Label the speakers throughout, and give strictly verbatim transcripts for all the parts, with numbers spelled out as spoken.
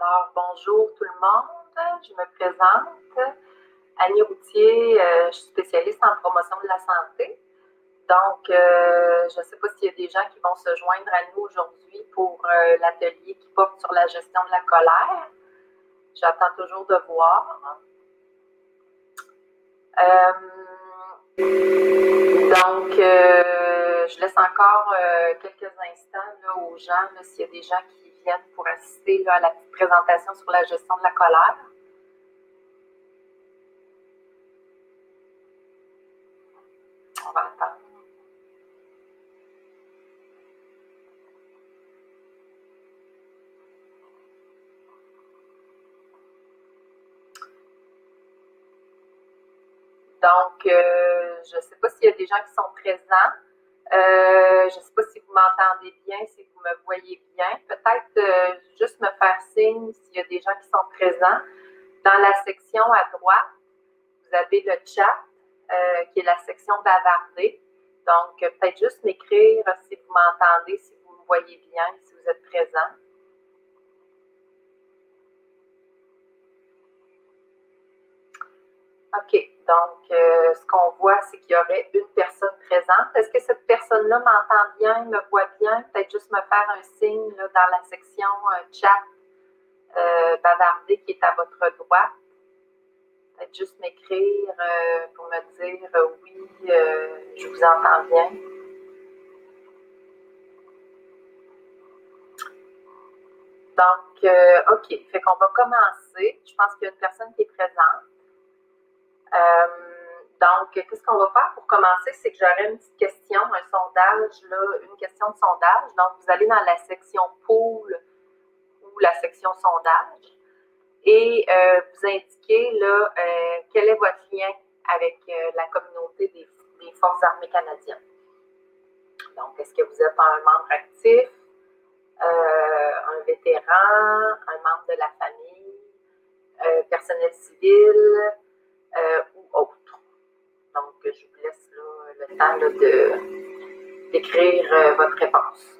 Speaker 1: Alors, bonjour tout le monde, je me présente. Annie Routier, euh, je suis spécialiste en promotion de la santé. Donc, euh, je ne sais pas s'il y a des gens qui vont se joindre à nous aujourd'hui pour euh, l'atelier qui porte sur la gestion de la colère. J'attends toujours de voir. Euh, donc, euh, je laisse encore euh, quelques instants là, aux gens, s'il y a des gens qui viennent pour assister là, à la petite présentation sur la gestion de la colère. On va attendre. Donc, euh, je ne sais pas s'il y a des gens qui sont présents. Euh, je ne sais pas si vous m'entendez bien, si vous me voyez bien. Peut-être euh, juste me faire signe s'il y a des gens qui sont présents. Dans la section à droite, vous avez le chat, euh, qui est la section bavarder. Donc, peut-être juste m'écrire si vous m'entendez, si vous me voyez bien, si vous êtes présent. OK. Donc, euh, ce qu'on voit, c'est qu'il y aurait une personne présente. Est-ce que cette personne-là m'entend bien, me voit bien? Peut-être juste me faire un signe là, dans la section euh, chat euh, bavarder qui est à votre droite. Peut-être juste m'écrire euh, pour me dire euh, oui, euh, je vous entends bien. Donc, euh, OK. Fait qu'on va commencer. Je pense qu'il y a une personne qui est présente. Euh, donc, qu'est-ce qu'on va faire pour commencer? C'est que j'aurai une petite question, un sondage, là, une question de sondage. Donc, vous allez dans la section pool ou la section sondage et euh, vous indiquez là, euh, quel est votre lien avec euh, la communauté des, des Forces armées canadiennes. Donc, est-ce que vous êtes un membre actif, euh, un vétéran, un membre de la famille, euh, personnel civil euh, ou autre? Donc, je vous laisse là, le temps là, de, d'écrire euh, votre réponse.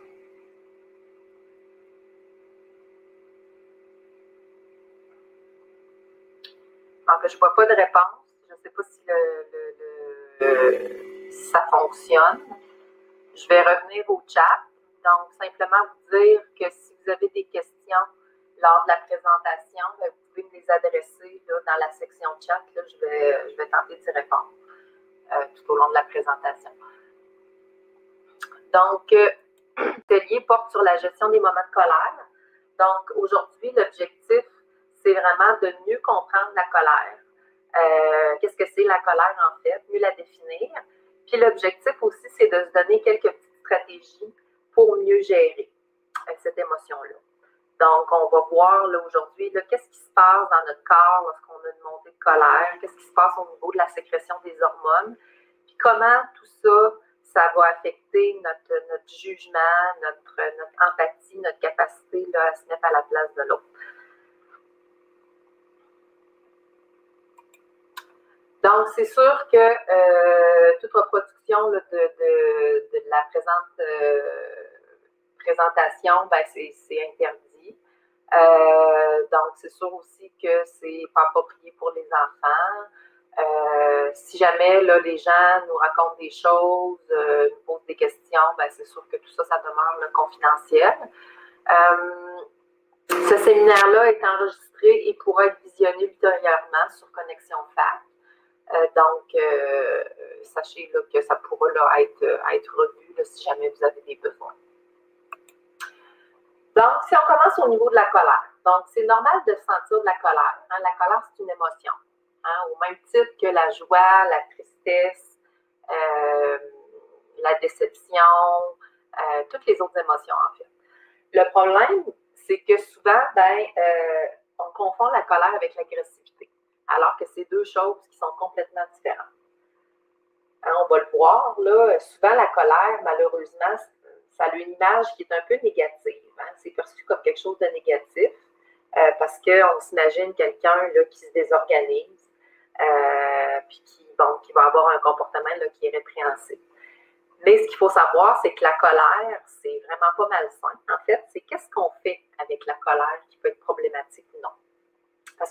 Speaker 1: Donc, je ne vois pas de réponse. Je ne sais pas si, le, le, le, si ça fonctionne. Je vais revenir au chat. Donc, simplement vous dire que si vous avez des questions lors de la présentation, vous pouvez me les adresser là, dans la section chat. Là, je, vais, je vais tenter d'y répondre euh, tout au long de la présentation. Donc, euh, l'atelier porte sur la gestion des moments de colère. Donc, aujourd'hui, l'objectif, c'est vraiment de mieux comprendre la colère. Euh, qu'est-ce que c'est la colère, en fait, mieux la définir. Puis l'objectif aussi, c'est de se donner quelques petites stratégies pour mieux gérer euh, cette émotion-là. Donc, on va voir là aujourd'hui, là, qu'est-ce qui se passe dans notre corps lorsqu'on a une montée de colère, qu'est-ce qui se passe au niveau de la sécrétion des hormones, puis comment tout ça, ça va affecter notre, notre jugement, notre, notre empathie, notre capacité là, à se mettre à la place de l'autre. Donc, c'est sûr que euh, toute reproduction là, de, de, de la présente euh, présentation, ben, c'est interdit. Euh, donc, c'est sûr aussi que c'est pas approprié pour les enfants. Euh, si jamais là, les gens nous racontent des choses, euh, nous posent des questions, ben, c'est sûr que tout ça, ça demeure là, confidentiel. Euh, ce séminaire-là est enregistré et pourra être visionné ultérieurement sur Connexion F A C. Euh, donc, euh, sachez là, que ça pourra là, être, être revu là, si jamais vous avez des besoins. Donc, si on commence au niveau de la colère, donc c'est normal de sentir de la colère. Hein? La colère, c'est une émotion. Hein? Au même titre que la joie, la tristesse, euh, la déception, euh, toutes les autres émotions, en fait. Le problème, c'est que souvent, ben, euh, on confond la colère avec l'agressivité, alors que c'est deux choses qui sont complètement différentes. Hein, on va le voir, là, souvent la colère, malheureusement, ça a une image qui est un peu négative. Hein? C'est perçu comme quelque chose de négatif euh, parce qu'on s'imagine quelqu'un qui se désorganise euh, puis qui, bon, qui va avoir un comportement là, qui est répréhensible. Mais ce qu'il faut savoir, c'est que la colère, c'est vraiment pas malsain. En fait, c'est qu'est-ce qu'on fait avec la colère qui peut être problématique.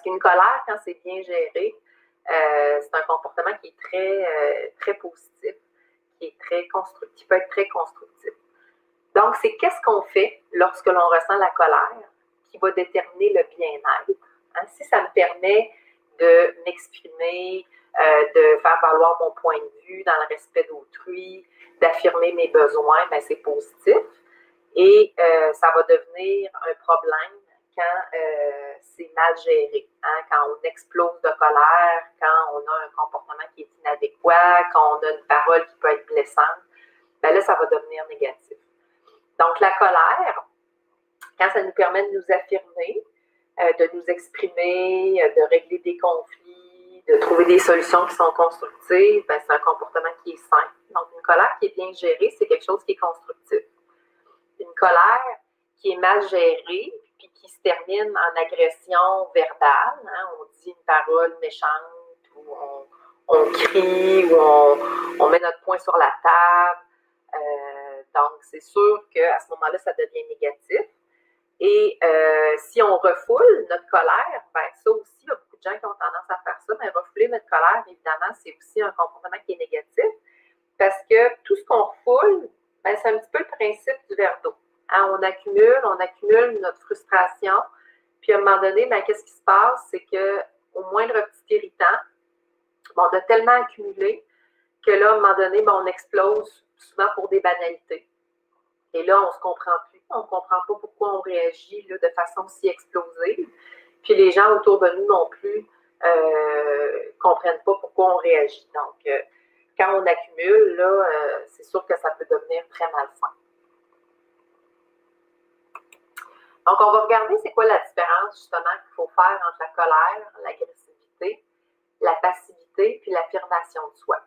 Speaker 1: Puis une colère, quand c'est bien géré, euh, c'est un comportement qui est très, euh, très positif, qui est très constructif, qui peut être très constructif. Donc, c'est qu'est-ce qu'on fait lorsque l'on ressent la colère qui va déterminer le bien-être. Hein? Si ça me permet de m'exprimer, euh, de faire valoir mon point de vue dans le respect d'autrui, d'affirmer mes besoins, ben c'est positif. Et euh, ça va devenir un problème quand euh, c'est mal géré, hein? Quand on explose de colère, quand on a un comportement qui est inadéquat, quand on a une parole qui peut être blessante, ben là, ça va devenir négatif. Donc, la colère, quand ça nous permet de nous affirmer, euh, de nous exprimer, euh, de régler des conflits, de trouver des solutions qui sont constructives, ben, c'est un comportement qui est sain. Donc, une colère qui est bien gérée, c'est quelque chose qui est constructif. Une colère qui est mal gérée, puis qui se termine en agression verbale, hein, on dit une parole méchante, ou on, on crie, ou on, on met notre poing sur la table. Euh, donc, c'est sûr qu'à ce moment-là, ça devient négatif. Et euh, si on refoule notre colère, ben ça aussi, il y a beaucoup de gens qui ont tendance à faire ça, mais refouler notre colère, évidemment, c'est aussi un comportement qui est négatif, parce que tout ce qu'on refoule, ben, c'est un petit peu le principe du verre d'eau. Hein, on accumule, on accumule notre frustration, puis à un moment donné, ben, qu'est-ce qui se passe? C'est qu'au moindre petit irritant, ben, on a tellement accumulé que là, à un moment donné, ben, on explose souvent pour des banalités. Et là, on ne se comprend plus. On ne comprend pas pourquoi on réagit là, de façon si explosive. Puis les gens autour de nous non plus ne euh, comprennent pas pourquoi on réagit. Donc, euh, quand on accumule, là, euh, c'est sûr que ça peut devenir très malsain. Donc, on va regarder c'est quoi la différence justement qu'il faut faire entre la colère, l'agressivité, la passivité, puis l'affirmation de soi.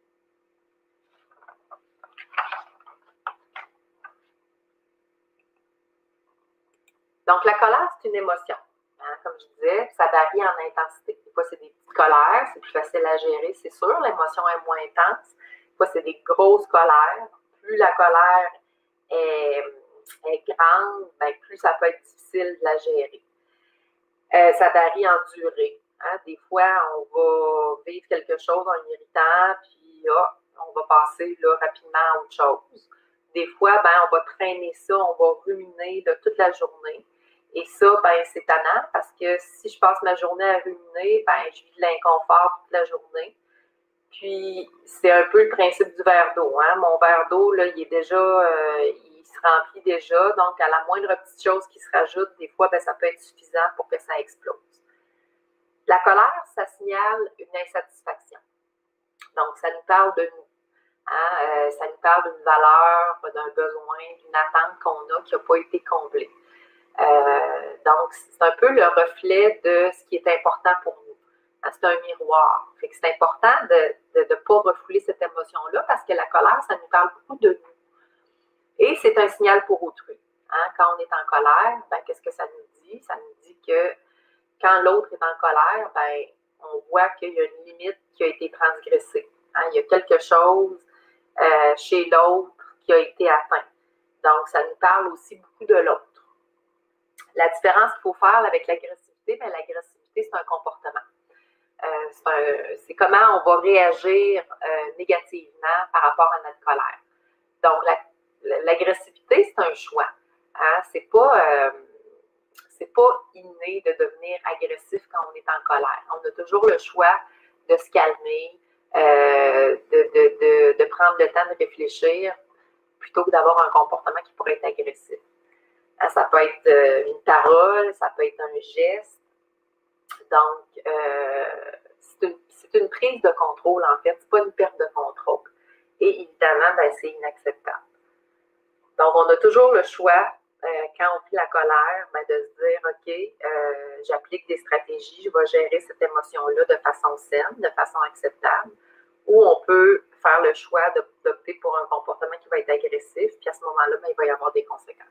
Speaker 1: Donc, la colère, c'est une émotion. Hein, comme je disais, ça varie en intensité. Des fois, c'est des petites colères, c'est plus facile à gérer, c'est sûr. L'émotion est moins intense. Des fois, c'est des grosses colères. Plus la colère est, est grande, bien, plus ça peut être difficile de la gérer. Euh, ça varie en durée. Hein. Des fois, on va vivre quelque chose en irritant, puis oh, on va passer là, rapidement à autre chose. Des fois, ben, on va traîner ça, on va ruminer de toute la journée. Et ça, ben, c'est tannant parce que si je passe ma journée à ruminer, ben, je vis de l'inconfort toute la journée. Puis, c'est un peu le principe du verre d'eau. Hein? Mon verre d'eau, là, il est déjà, euh, il se remplit déjà. Donc, à la moindre petite chose qui se rajoute, des fois, ben, ça peut être suffisant pour que ça explose. La colère, ça signale une insatisfaction. Donc, ça nous parle de nous. Hein? Euh, ça nous parle d'une valeur, d'un besoin, d'une attente qu'on a qui n'a pas été comblée. Euh, donc, c'est un peu le reflet de ce qui est important pour nous. Hein, c'est un miroir. Fait que c'est important de ne de, de pas refouler cette émotion-là parce que la colère, ça nous parle beaucoup de nous. Et c'est un signal pour autrui. Hein, quand on est en colère, ben, qu'est-ce que ça nous dit? Ça nous dit que quand l'autre est en colère, ben, on voit qu'il y a une limite qui a été transgressée. Hein, il y a quelque chose euh, chez l'autre qui a été atteint. Donc, ça nous parle aussi beaucoup de l'autre. La différence qu'il faut faire avec l'agressivité, bien, l'agressivité, c'est un comportement. Euh, c'est comment on va réagir euh, négativement par rapport à notre colère. Donc, la, l'agressivité, c'est un choix. Hein? C'est pas, euh, c'est pas inné de devenir agressif quand on est en colère. On a toujours le choix de se calmer, euh, de, de, de, de prendre le temps de réfléchir plutôt que d'avoir un comportement qui pourrait être agressif. Ça peut être une parole, ça peut être un geste. Donc, euh, c'est, une, c'est une prise de contrôle, en fait. C'est pas une perte de contrôle. Et évidemment, ben, c'est inacceptable. Donc, on a toujours le choix, euh, quand on vit la colère, ben, de se dire, OK, euh, j'applique des stratégies, je vais gérer cette émotion-là de façon saine, de façon acceptable. Ou on peut faire le choix d'opter pour un comportement qui va être agressif, puis à ce moment-là, ben, il va y avoir des conséquences.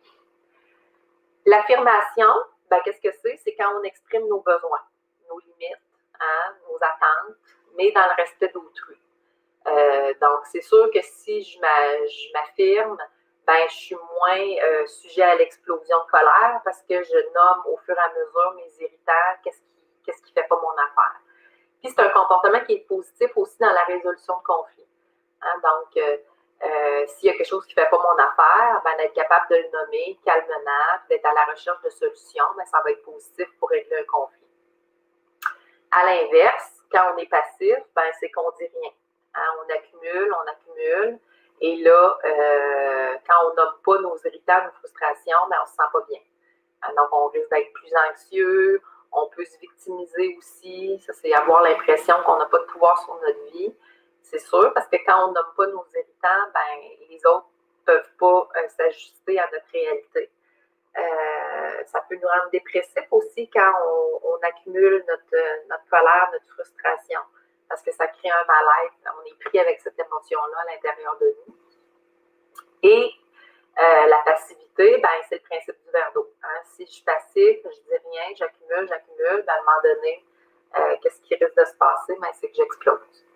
Speaker 1: L'affirmation, ben, qu'est-ce que c'est? C'est quand on exprime nos besoins, nos limites, hein, nos attentes, mais dans le respect d'autrui. Euh, donc, c'est sûr que si je m'affirme, ben, je suis moins euh, sujet à l'explosion de colère parce que je nomme au fur et à mesure mes irritants, qu'est-ce qui, qu'est-ce qui ne fait pas mon affaire. Puis c'est un comportement qui est positif aussi dans la résolution de conflits. Hein? Donc, euh, euh, s'il y a quelque chose qui ne fait pas mon affaire, ben, d'être capable de le nommer calmement, d'être à la recherche de solutions, ben, ça va être positif pour régler un conflit. À l'inverse, quand on est passif, ben, c'est qu'on ne dit rien. Hein? On accumule, on accumule. Et là, euh, quand on nomme pas nos irritants, nos frustrations, ben, on ne se sent pas bien. Hein? Donc, on risque d'être plus anxieux, on peut se victimiser aussi. Ça, c'est avoir l'impression qu'on n'a pas de pouvoir sur notre vie. C'est sûr, parce que quand on nomme pas nos irritants, ben, les autres ne peuvent pas euh, s'ajuster à notre réalité. Euh, ça peut nous rendre dépressifs aussi quand on, on accumule notre, notre colère, notre frustration, parce que ça crée un mal-être. On est pris avec cette émotion-là à l'intérieur de nous. Et euh, la passivité, ben, c'est le principe du verre d'eau. Hein. Si je suis passive, je dis rien, j'accumule, j'accumule, ben, à un moment donné, euh, qu'est-ce qui risque de se passer? Ben, c'est que j'explose.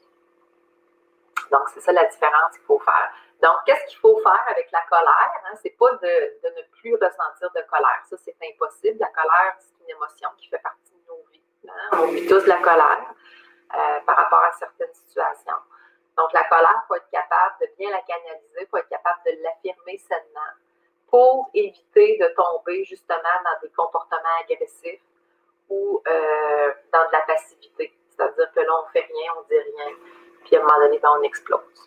Speaker 1: Donc, c'est ça la différence qu'il faut faire. Donc, qu'est-ce qu'il faut faire avec la colère? Hein? C'est pas de, de ne plus ressentir de colère. Ça, c'est impossible. La colère, c'est une émotion qui fait partie de nos vies. Hein? On vit tous la colère euh, par rapport à certaines situations. Donc, la colère, il faut être capable de bien la canaliser, il faut être capable de l'affirmer sainement pour éviter de tomber justement dans des comportements agressifs ou euh, dans de la passivité. C'est-à-dire que là, on ne fait rien, on ne dit rien, puis à un moment donné, ben, on explose.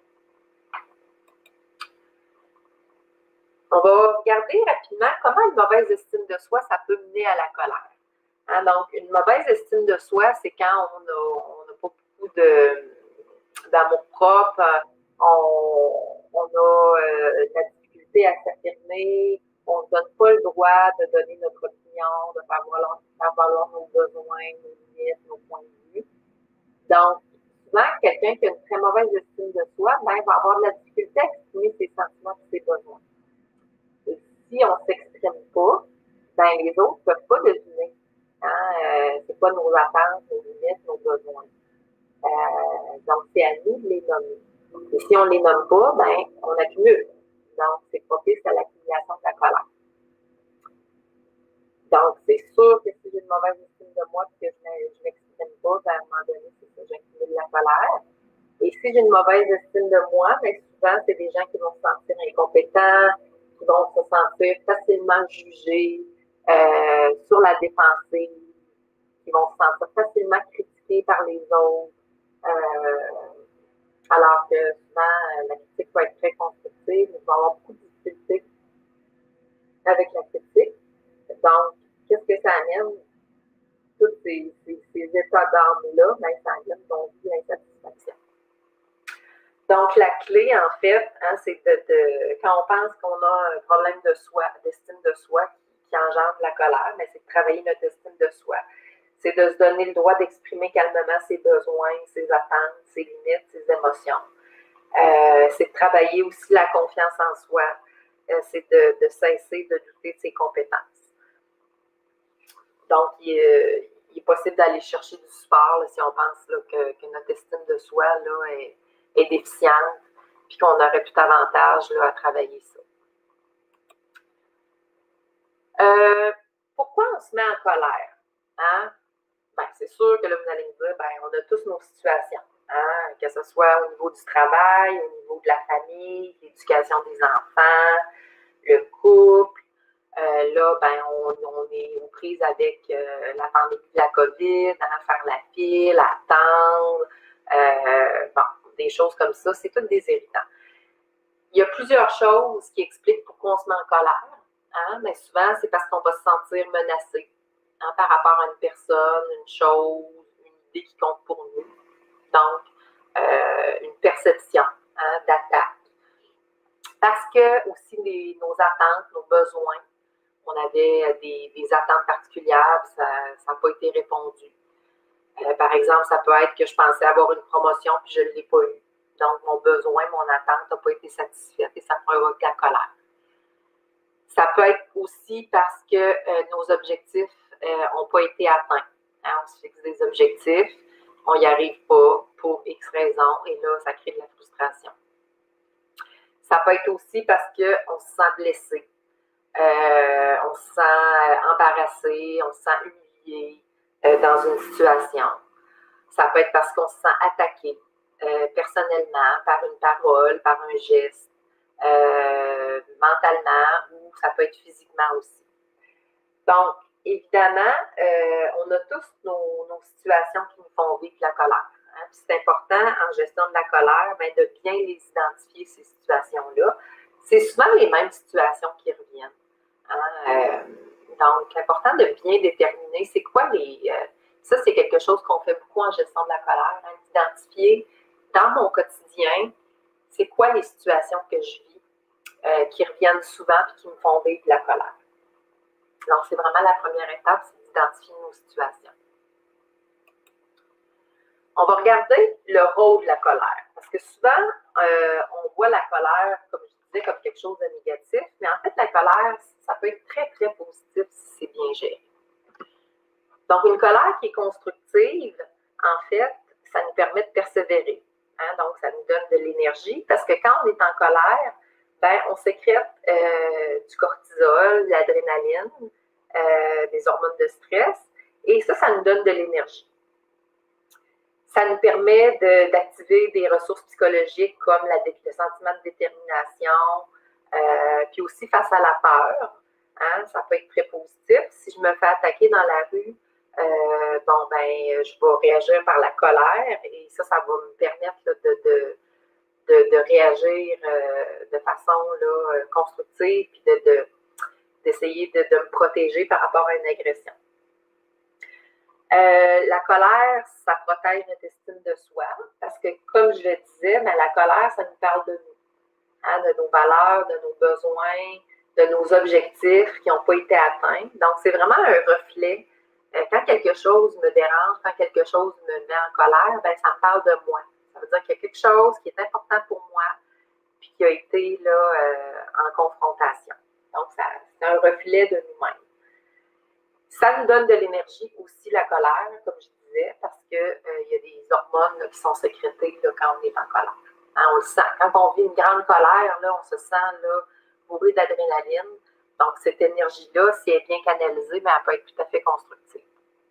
Speaker 1: On va regarder rapidement comment une mauvaise estime de soi, ça peut mener à la colère. Hein, donc, une mauvaise estime de soi, c'est quand on n'a pas beaucoup d'amour propre, on, on a euh, de la difficulté à s'affirmer, on ne donne pas le droit de donner notre opinion, de faire valoir, faire valoir nos besoins, nos limites, nos points de vue. Donc, souvent, quelqu'un qui a une très mauvaise estime de soi, ben, va avoir de la difficulté à exprimer ses sentiments et ses besoins. Et si on ne s'exprime pas, ben, les autres ne peuvent pas deviner. Hein, euh, c'est quoi nos attentes, nos limites, nos besoins. Euh, donc, c'est à nous de les nommer. Et si on ne les nomme pas, ben, on accumule. Donc, c'est propice à l'accumulation de la colère. Donc, c'est sûr que si j'ai une mauvaise estime de moi et que je ne m'exprime pas, ben, à un moment donné, c'est ça, j'accumule la colère. Et si j'ai une mauvaise estime de moi, ben, souvent, c'est des gens qui vont se sentir incompétents, qui vont se sentir facilement jugés, euh, sur la défensive, qui vont se sentir facilement critiqués par les autres, euh, alors que souvent, la critique peut être très constructive, mais il va y avoir beaucoup de difficultés avec la critique. Donc, qu'est-ce que ça amène? Tous ces, ces, ces états d'âme-là, ben, ça amène donc l'insatisfaction. Donc, la clé, en fait, hein, c'est de, de, quand on pense qu'on a un problème de soi, d'estime de soi qui, qui engendre la colère, mais c'est de travailler notre estime de soi. C'est de se donner le droit d'exprimer calmement ses besoins, ses attentes, ses limites, ses émotions. Euh, c'est de travailler aussi la confiance en soi. Euh, c'est de, de cesser de douter de ses compétences. Donc, il est, il est possible d'aller chercher du support là, si on pense là, que, que notre estime de soi là, est, est déficiente, puis qu'on aurait tout avantage là, à travailler ça. Euh, pourquoi on se met en colère? Hein? Ben, c'est sûr que là, vous allez me dire, ben, on a tous nos situations, hein? Que ce soit au niveau du travail, au niveau de la famille, l'éducation des enfants, le couple. Euh, là, ben, on, on est aux prises avec euh, la pandémie de la COVID, hein, faire la file, attendre, euh, bon, des choses comme ça, c'est tout des irritants. Il y a plusieurs choses qui expliquent pourquoi on se met en colère, hein, mais souvent, c'est parce qu'on va se sentir menacé hein, par rapport à une personne, une chose, une idée qui compte pour nous. Donc, euh, une perception hein, d'attaque. Parce que aussi les, nos attentes, nos besoins, on avait des, des attentes particulières, ça n'a pas été répondu. Euh, par exemple, ça peut être que je pensais avoir une promotion puis je ne l'ai pas eue. Donc, mon besoin, mon attente n'a pas été satisfaite et ça provoque la colère. Ça peut être aussi parce que euh, nos objectifs n'ont euh, pas été atteints. Hein, on se fixe des objectifs, on n'y arrive pas pour X raisons et là, ça crée de la frustration. Ça peut être aussi parce qu'on se sent blessé. Euh, on se sent embarrassé, on se sent humilié, euh, dans une situation. Ça peut être parce qu'on se sent attaqué euh, personnellement, par une parole, par un geste, euh, mentalement, ou ça peut être physiquement aussi. Donc, évidemment, euh, on a tous nos, nos situations qui nous font vivre la colère. Hein? C'est important en gestion de la colère ben, de bien les identifier, ces situations-là. C'est souvent les mêmes situations qui reviennent. Hein? Euh, donc, important de bien déterminer c'est quoi les... Euh, ça, c'est quelque chose qu'on fait beaucoup en gestion de la colère, hein, d'identifier dans mon quotidien, c'est quoi les situations que je vis euh, qui reviennent souvent et qui me font vivre de la colère. Donc, c'est vraiment la première étape, c'est d'identifier nos situations. On va regarder le rôle de la colère. Parce que souvent, euh, on voit la colère, comme je disais, comme quelque chose de négatif. Mais en fait, la colère, ça peut être très, très positif si c'est bien géré. Donc, une colère qui est constructive, en fait, ça nous permet de persévérer. Hein? Donc, ça nous donne de l'énergie. Parce que quand on est en colère, ben, on sécrète euh, du cortisol, de l'adrénaline, euh, des hormones de stress. Et ça, ça nous donne de l'énergie. Ça nous permet d'activer des ressources psychologiques comme la, le sentiment de détermination, euh, puis aussi face à la peur. Hein, ça peut être très positif. Si je me fais attaquer dans la rue, euh, bon, ben, je vais réagir par la colère et ça, ça va me permettre là, de, de, de, de réagir euh, de façon là, constructive puis de, de, d'essayer de, de me protéger par rapport à une agression. Euh, la colère, ça protège notre estime de soi parce que, comme je le disais, ben, la colère, ça nous parle de nous, hein, de nos valeurs, de nos besoins, de nos objectifs qui n'ont pas été atteints. Donc, c'est vraiment un reflet. Euh, quand quelque chose me dérange, quand quelque chose me met en colère, ben, ça me parle de moi. Ça veut dire qu'il y a quelque chose qui est important pour moi puis qui a été là, euh, en confrontation. Donc, c'est un reflet de nous-mêmes. Ça nous donne de l'énergie aussi, la colère, comme je disais, parce qu'il euh, y a des hormones là, qui sont sécrétées là, quand on est en colère. Hein, on le sent. Quand on vit une grande colère, là, on se sent là, bourré d'adrénaline. Donc, cette énergie-là, si elle est bien canalisée, ben, elle peut être tout à fait constructive.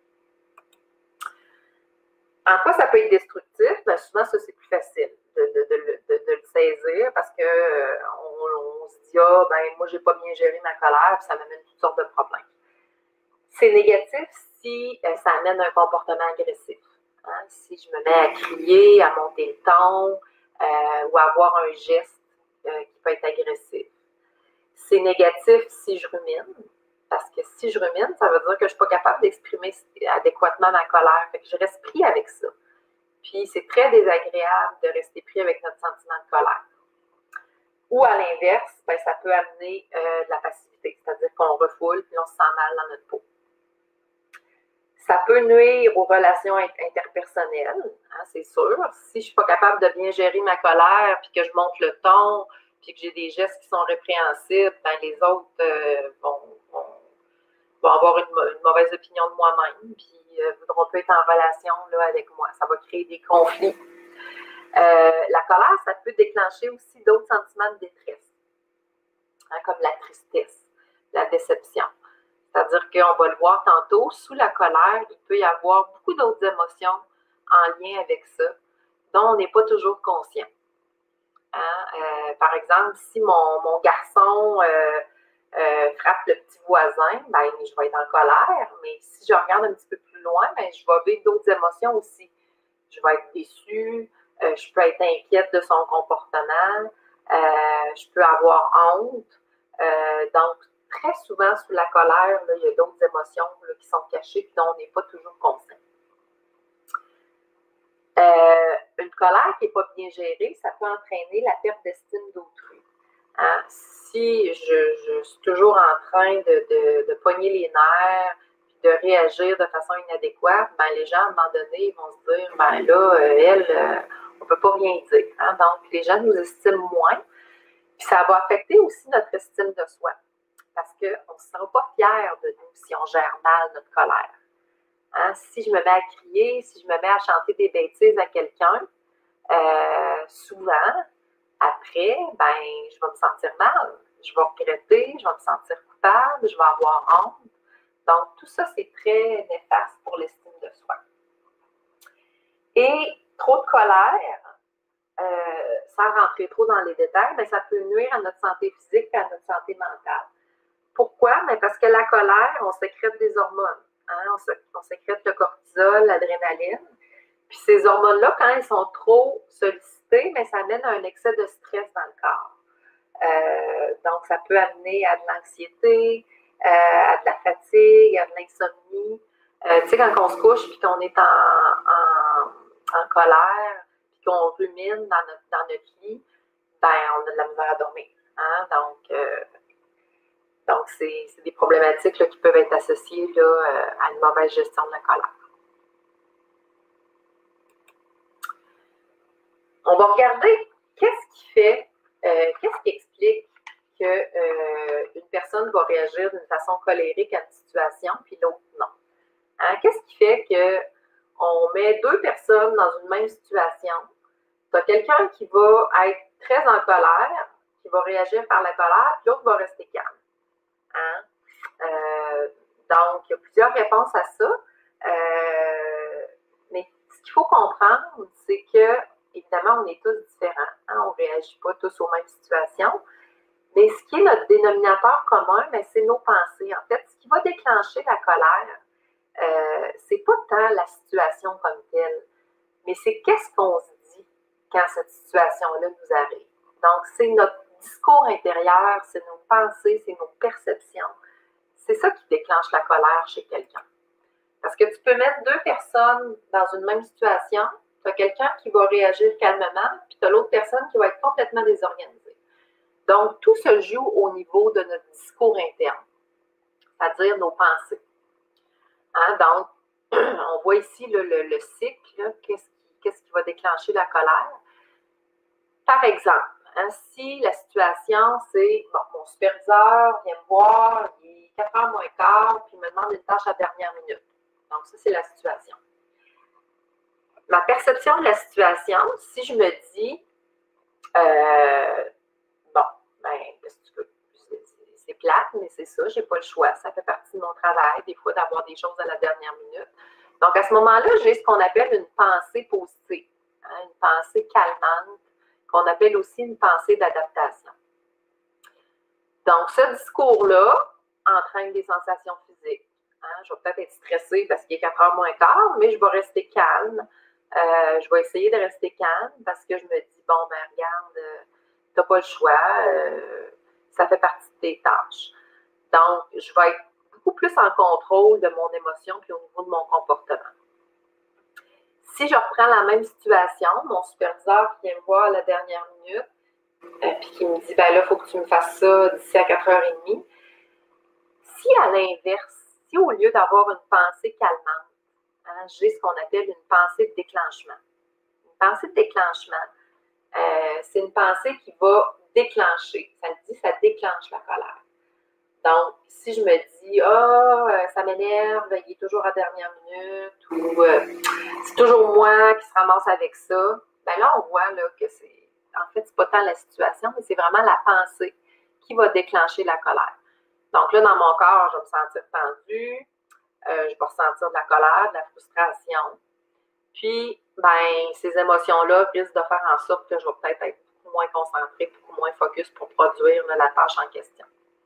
Speaker 1: En quoi ça peut être destructif? Ben, souvent, ça, c'est plus facile de, de, de, de, de le saisir parce qu'on euh, on se dit, ah, ben, moi, j'ai pas bien géré ma colère, puis ça m'amène toutes sortes de problèmes. C'est négatif si euh, ça amène un comportement agressif. Hein? Si je me mets à crier, à monter le ton euh, ou à avoir un geste euh, qui peut être agressif. C'est négatif si je rumine, parce que si je rumine, ça veut dire que je ne suis pas capable d'exprimer adéquatement ma colère. Fait que je reste pris avec ça. Puis c'est très désagréable de rester pris avec notre sentiment de colère. Ou à l'inverse, ben, ça peut amener euh, de la passivité, c'est-à-dire qu'on refoule puis on se sent mal dans notre peau. Ça peut nuire aux relations interpersonnelles, hein, c'est sûr. Si je ne suis pas capable de bien gérer ma colère, puis que je monte le ton, puis que j'ai des gestes qui sont répréhensibles, ben les autres euh, vont, vont, vont avoir une, une mauvaise opinion de moi-même, puis euh, voudront pas être en relation là, avec moi. Ça va créer des conflits. Euh, la colère, ça peut déclencher aussi d'autres sentiments de détresse, hein, comme la tristesse, la déception. C'est-à-dire qu'on va le voir tantôt, sous la colère, il peut y avoir beaucoup d'autres émotions en lien avec ça, dont on n'est pas toujours conscient. Hein? Euh, par exemple, si mon, mon garçon euh, euh, frappe le petit voisin, ben, je vais être en colère, mais si je regarde un petit peu plus loin, ben, je vais vivre d'autres émotions aussi. Je vais être déçue, euh, je peux être inquiète de son comportement, euh, je peux avoir honte. Euh, donc, très souvent, sous la colère, là, il y a d'autres émotions là, qui sont cachées et dont on n'est pas toujours conscient. Euh, une colère qui n'est pas bien gérée, ça peut entraîner la perte d'estime d'autrui. Hein? Si je, je suis toujours en train de, de, de pogner les nerfs, de réagir de façon inadéquate, ben, les gens, à un moment donné, ils vont se dire, ben là, elle, euh, on ne peut pas rien dire. Hein? Donc, les gens nous estiment moins. Puis ça va affecter aussi notre estime de soi. Parce qu'on ne sera pas fier de nous si on gère mal notre colère. Hein? Si je me mets à crier, si je me mets à chanter des bêtises à quelqu'un, euh, souvent, après, ben, je vais me sentir mal. Je vais regretter, je vais me sentir coupable, je vais avoir honte. Donc, tout ça, c'est très néfaste pour l'estime de soi. Et trop de colère, euh, sans rentrer trop dans les détails, bien, ça peut nuire à notre santé physique et à notre santé mentale. Pourquoi? Bien, parce que la colère, on sécrète des hormones. Hein? On, on sécrète le cortisol, l'adrénaline. Puis ces hormones-là, quand elles sont trop sollicitées, bien, ça amène à un excès de stress dans le corps. Euh, donc, ça peut amener à de l'anxiété, euh, à de la fatigue, à de l'insomnie. Euh, tu sais, quand on se couche puis qu'on est en, en, en colère, puis qu'on rumine dans notre, dans notre lit, ben on a de la misère à dormir. Hein? Donc, euh, donc c'est, c'est des problématiques là, qui peuvent être associées là, euh, à une mauvaise gestion de la colère. On va regarder qu'est-ce qui fait, euh, qu'est-ce qui explique qu'une euh, personne va réagir d'une façon colérique à une situation, puis l'autre non. Hein? Qu'est-ce qui fait qu'on met deux personnes dans une même situation? Tu as quelqu'un qui va être très en colère, qui va réagir par la colère, puis l'autre va rester calme. Hein? Euh, donc, il y a plusieurs réponses à ça. Euh, mais ce qu'il faut comprendre, c'est que, évidemment, on est tous différents. Hein? On ne réagit pas tous aux mêmes situations. Mais ce qui est notre dénominateur commun, ben, c'est nos pensées. En fait, ce qui va déclencher la colère, euh, c'est pas tant la situation comme telle, mais c'est qu'est-ce qu'on se dit quand cette situation-là nous arrive. Donc, c'est notre discours intérieur, c'est nos pensées, c'est nos perceptions. C'est ça qui déclenche la colère chez quelqu'un. Parce que tu peux mettre deux personnes dans une même situation, tu as quelqu'un qui va réagir calmement, puis tu as l'autre personne qui va être complètement désorganisée. Donc, tout se joue au niveau de notre discours interne, c'est-à-dire nos pensées. Hein? Donc, on voit ici là, le, le cycle, qu'est-ce qui, qu'est-ce qui va déclencher la colère. Par exemple, hein, si la situation, c'est, bon, mon superviseur vient me voir, il est quatre heures moins quart, puis il me demande une tâche à la dernière minute. Donc, ça, c'est la situation. Ma perception de la situation, si je me dis, euh, bon, ben, qu'est-ce que tu veux? C'est plate, mais c'est ça, j'ai pas le choix. Ça fait partie de mon travail, des fois, d'avoir des choses à la dernière minute. Donc, à ce moment-là, j'ai ce qu'on appelle une pensée positive, hein, une pensée calmante, qu'on appelle aussi une pensée d'adaptation. Donc, ce discours-là entraîne des sensations physiques. Hein? Je vais peut-être être stressée parce qu'il est quatre heures moins quart, mais je vais rester calme. Euh, je vais essayer de rester calme parce que je me dis, bon, ben regarde, euh, tu n'as pas le choix, euh, ça fait partie de tes tâches. Donc, je vais être beaucoup plus en contrôle de mon émotion puis au niveau de mon comportement. Si je reprends la même situation, mon superviseur qui vient me voir à la dernière minute, euh, puis qui me dit, ben là, il faut que tu me fasses ça d'ici à quatre heures trente, si à l'inverse, si au lieu d'avoir une pensée calmante, hein, j'ai ce qu'on appelle une pensée de déclenchement. Une pensée de déclenchement, euh, c'est une pensée qui va déclencher. Ça le dit, ça déclenche la colère. Donc, si je me dis, ah, oh, ça m'énerve, il est toujours à la dernière minute, ou euh, c'est toujours moi qui se ramasse avec ça, ben là, on voit là, que c'est, en fait, c'est pas tant la situation, mais c'est vraiment la pensée qui va déclencher la colère. Donc là, dans mon corps, je vais me sentir tendue, euh, je vais ressentir de la colère, de la frustration. Puis, ben, ces émotions-là risquent de faire en sorte que je vais peut-être être beaucoup moins concentrée, beaucoup moins focus pour produire là, la tâche en question.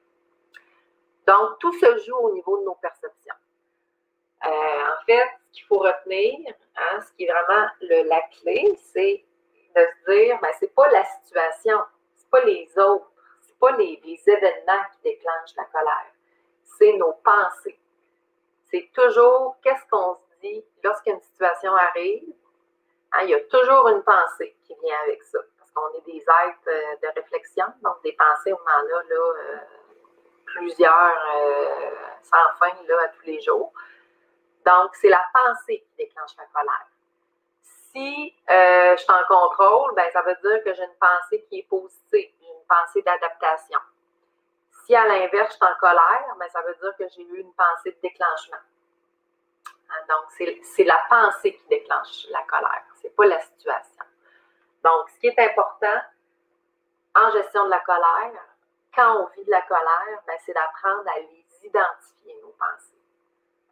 Speaker 1: Donc, tout se joue au niveau de nos perceptions. Euh, en fait, ce qu'il faut retenir, hein, ce qui est vraiment le, la clé, c'est de se dire, ben, c'est pas la situation, c'est pas les autres, c'est pas les, les événements qui déclenchent la colère, c'est nos pensées. C'est toujours qu'est-ce qu'on se dit lorsqu'une situation arrive. Hein, il y a toujours une pensée qui vient avec ça, parce qu'on est des êtres de réflexion, donc des pensées, on en a là, euh, plusieurs euh, sans fin là, à tous les jours. Donc, c'est la pensée qui déclenche la colère. Si euh, je suis en contrôle, ben, ça veut dire que j'ai une pensée qui est positive, j'ai une pensée d'adaptation. Si à l'inverse, je suis en colère, ben, ça veut dire que j'ai eu une pensée de déclenchement. Donc, c'est, c'est la pensée qui déclenche la colère, ce n'est pas la situation. Donc, ce qui est important en gestion de la colère, quand on vit de la colère, ben, c'est d'apprendre à les identifier, nos pensées.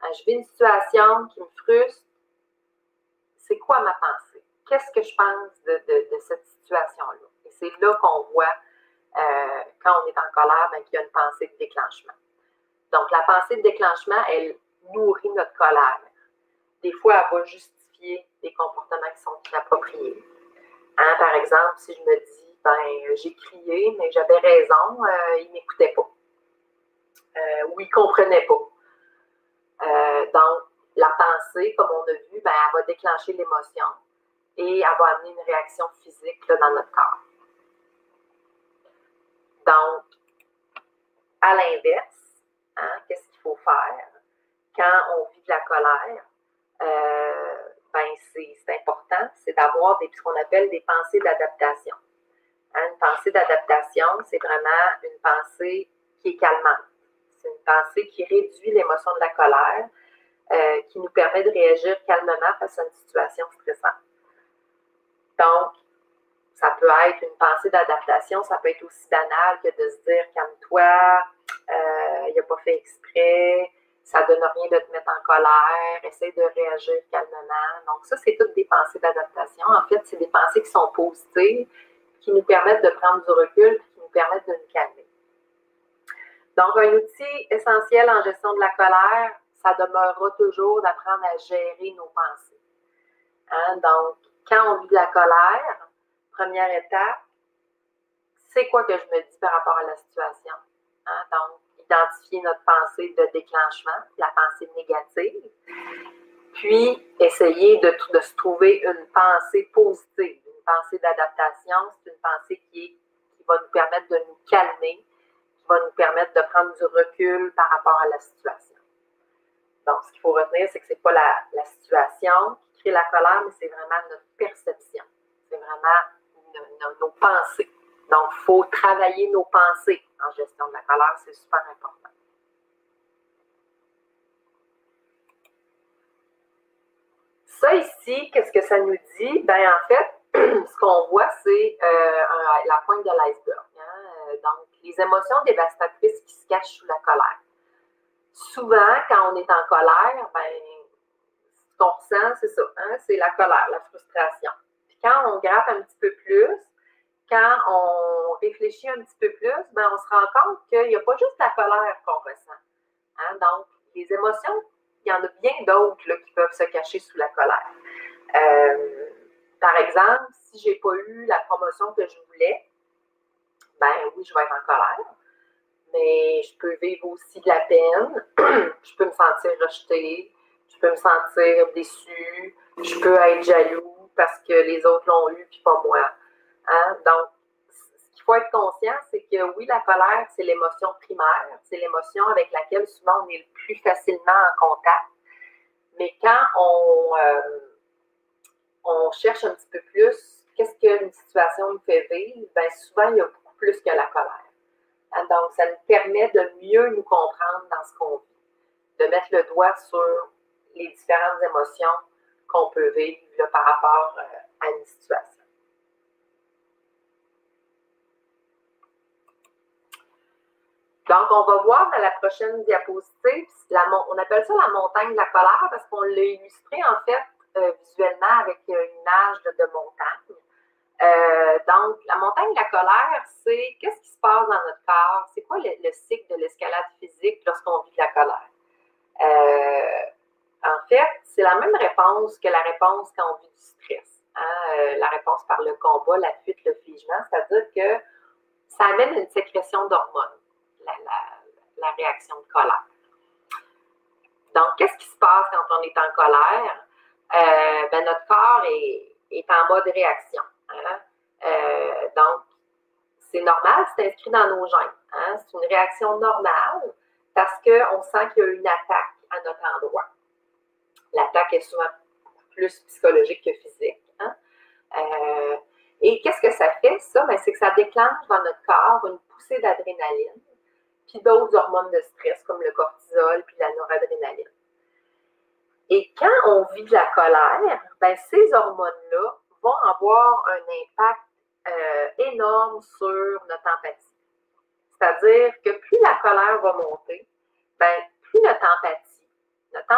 Speaker 1: Hein, je vis une situation qui me frustre. C'est quoi ma pensée? Qu'est-ce que je pense de, de, de cette situation-là? Et c'est là qu'on voit, euh, quand on est en colère, ben, qu'il y a une pensée de déclenchement. Donc, la pensée de déclenchement, elle nourrit notre colère. Des fois, elle va justifier des comportements qui sont inappropriés. Hein, par exemple, si je me dis, ben, j'ai crié, mais j'avais raison, euh, il ne m'écoutait pas. Euh, ou il ne comprenait pas. Euh, donc, la pensée, comme on a vu, ben, elle va déclencher l'émotion et elle va amener une réaction physique là, dans notre corps. Donc, à l'inverse, hein, qu'est-ce qu'il faut faire quand on vit de la colère? Euh, ben, c'est important, c'est d'avoir des, ce qu'on appelle des pensées d'adaptation. Hein, une pensée d'adaptation, c'est vraiment une pensée qui est calmante. C'est une pensée qui réduit l'émotion de la colère, euh, qui nous permet de réagir calmement face à une situation stressante. Donc, ça peut être une pensée d'adaptation, ça peut être aussi banal que de se dire « calme-toi, euh, il n'a pas fait exprès », ça ne donne rien de te mettre en colère, essaye de réagir calmement. Donc ça, c'est toutes des pensées d'adaptation. En fait, c'est des pensées qui sont positives, qui nous permettent de prendre du recul, qui nous permettent de nous calmer. Donc, un outil essentiel en gestion de la colère, ça demeurera toujours d'apprendre à gérer nos pensées. Hein? Donc, quand on vit de la colère, première étape, c'est quoi que je me dis par rapport à la situation? Hein? Donc, identifier notre pensée de déclenchement, la pensée négative, puis essayer de, de se trouver une pensée positive, une pensée d'adaptation, c'est une pensée qui, est, qui va nous permettre de nous calmer, qui va nous permettre de prendre du recul par rapport à la situation. Donc, ce qu'il faut retenir, c'est que ce n'est pas la, la situation qui crée la colère, mais c'est vraiment notre perception. C'est vraiment nos, nos, nos pensées. Donc, il faut travailler nos pensées en gestion de la colère, c'est super important. Ça ici, qu'est-ce que ça nous dit? Bien, en fait, ce qu'on voit, c'est euh, la pointe de l'iceberg. Hein? Donc, les émotions dévastatrices qui se cachent sous la colère. Souvent, quand on est en colère, ben, ce qu'on ressent, c'est ça, hein? C'est la colère, la frustration. Puis quand on gratte un petit peu plus, quand on réfléchit un petit peu plus, ben, on se rend compte qu'il n'y a pas juste la colère qu'on ressent. Hein? Donc, les émotions, il y en a bien d'autres là, qui peuvent se cacher sous la colère. Euh, par exemple, si je n'ai pas eu la promotion que je voulais, ben oui, je vais être en colère, mais je peux vivre aussi de la peine, je peux me sentir rejetée, je peux me sentir déçue, je peux être jaloux parce que les autres l'ont eu puis pas moi. Hein? Donc, ce qu'il faut être conscient, c'est que oui, la colère, c'est l'émotion primaire, c'est l'émotion avec laquelle souvent on est le plus facilement en contact. Mais quand on, euh, on cherche un petit peu plus, qu'est-ce qu'une situation nous fait vivre, bien souvent, il y a beaucoup plus que la colère. Hein? Donc, ça nous permet de mieux nous comprendre dans ce qu'on vit, de mettre le doigt sur les différentes émotions qu'on peut vivre là, par rapport euh, à une situation. Donc, on va voir dans la prochaine diapositive, la, on appelle ça la montagne de la colère parce qu'on l'a illustré en fait euh, visuellement avec une image de, de montagne. Euh, donc, la montagne de la colère, c'est qu'est-ce qui se passe dans notre corps? C'est quoi le, le cycle de l'escalade physique lorsqu'on vit de la colère? Euh, en fait, c'est la même réponse que la réponse quand on vit du stress. Hein? Euh, la réponse par le combat, la fuite, le figement, c'est-à-dire que ça amène une sécrétion d'hormones. La, la, la réaction de colère. Donc, qu'est-ce qui se passe quand on est en colère? Euh, ben, notre corps est, est en mode réaction. Hein? Euh, donc, c'est normal, c'est inscrit dans nos gènes. Hein? C'est une réaction normale parce qu'on sent qu'il y a une attaque à notre endroit. L'attaque est souvent plus psychologique que physique. Hein? Euh, et qu'est-ce que ça fait, ça? Ben, c'est que ça déclenche dans notre corps une poussée d'adrénaline puis d'autres hormones de stress comme le cortisol puis la noradrénaline. Et quand on vit de la colère, ben ces hormones-là vont avoir un impact euh, énorme sur notre empathie. C'est-à-dire que plus la colère va monter, ben plus notre empathie, notre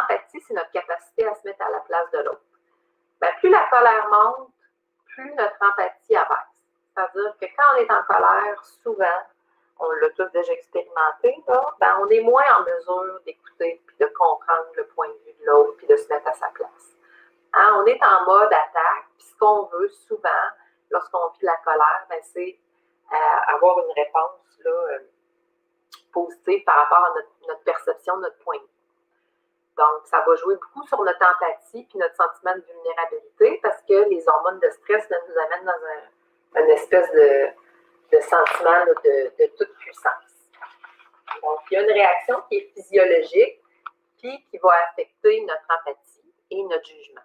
Speaker 1: c'est notre capacité à se mettre à la place de l'autre. Ben, plus la colère monte, plus notre empathie abaisse. C'est-à-dire que quand on est en colère, souvent, on l'a tous déjà expérimenté, là, ben, on est moins en mesure d'écouter puis de comprendre le point de vue de l'autre puis de se mettre à sa place. Hein, on est en mode attaque, puis ce qu'on veut souvent, lorsqu'on vit la colère, ben, c'est euh, avoir une réponse là, euh, positive par rapport à notre, notre perception, notre point de vue. Donc, ça va jouer beaucoup sur notre empathie puis notre sentiment de vulnérabilité parce que les hormones de stress là, nous amènent dans un, une espèce de, de sentiment là, de, de toute puissance. Donc, il y a une réaction qui est physiologique puis qui va affecter notre empathie et notre jugement.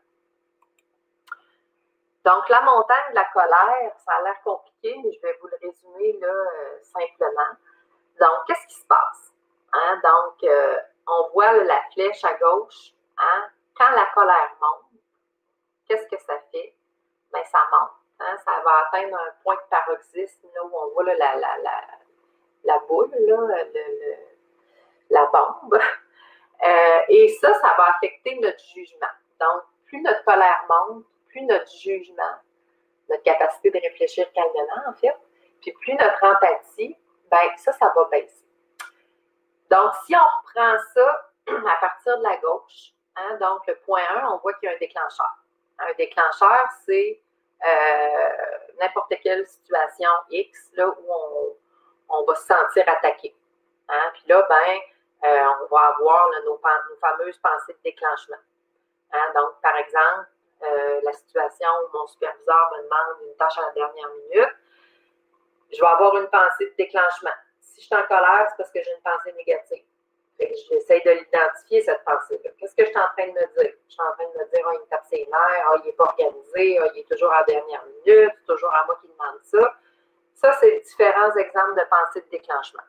Speaker 1: Donc, la montagne de la colère, ça a l'air compliqué, mais je vais vous le résumer là, euh, simplement. Donc, qu'est-ce qui se passe? Hein? Donc, euh, on voit là, la flèche à gauche. Hein? Quand la colère monte, qu'est-ce que ça fait? Bien, ça monte. Hein? Ça va atteindre un point de paroxysme là, où on voit là, la, la, la, la boule, là, le, le, la bombe. Euh, et ça, ça va affecter notre jugement. Donc, plus notre colère monte, plus notre jugement, notre capacité de réfléchir calmement, en fait, puis plus notre empathie, bien, ça, ça va baisser. Donc, si on reprend ça à partir de la gauche, hein, donc le point un, on voit qu'il y a un déclencheur. Un déclencheur, c'est euh, n'importe quelle situation X là, où on, on va se sentir attaqué. Hein, puis là, ben, euh, on va avoir là, nos, nos fameuses pensées de déclenchement. Hein, donc, par exemple, euh, la situation où mon superviseur me demande une tâche à la dernière minute, je vais avoir une pensée de déclenchement. Si je suis en colère, c'est parce que j'ai une pensée négative. J'essaie de l'identifier, cette pensée-là. Qu'est-ce que je suis en train de me dire? Je suis en train de me dire, ah, oh, il me tape ses nerfs, ah, oh, il n'est pas organisé, ah, oh, il est toujours à la dernière minute, c'est toujours à moi qui demande ça. Ça, c'est différents exemples de pensée de déclenchement.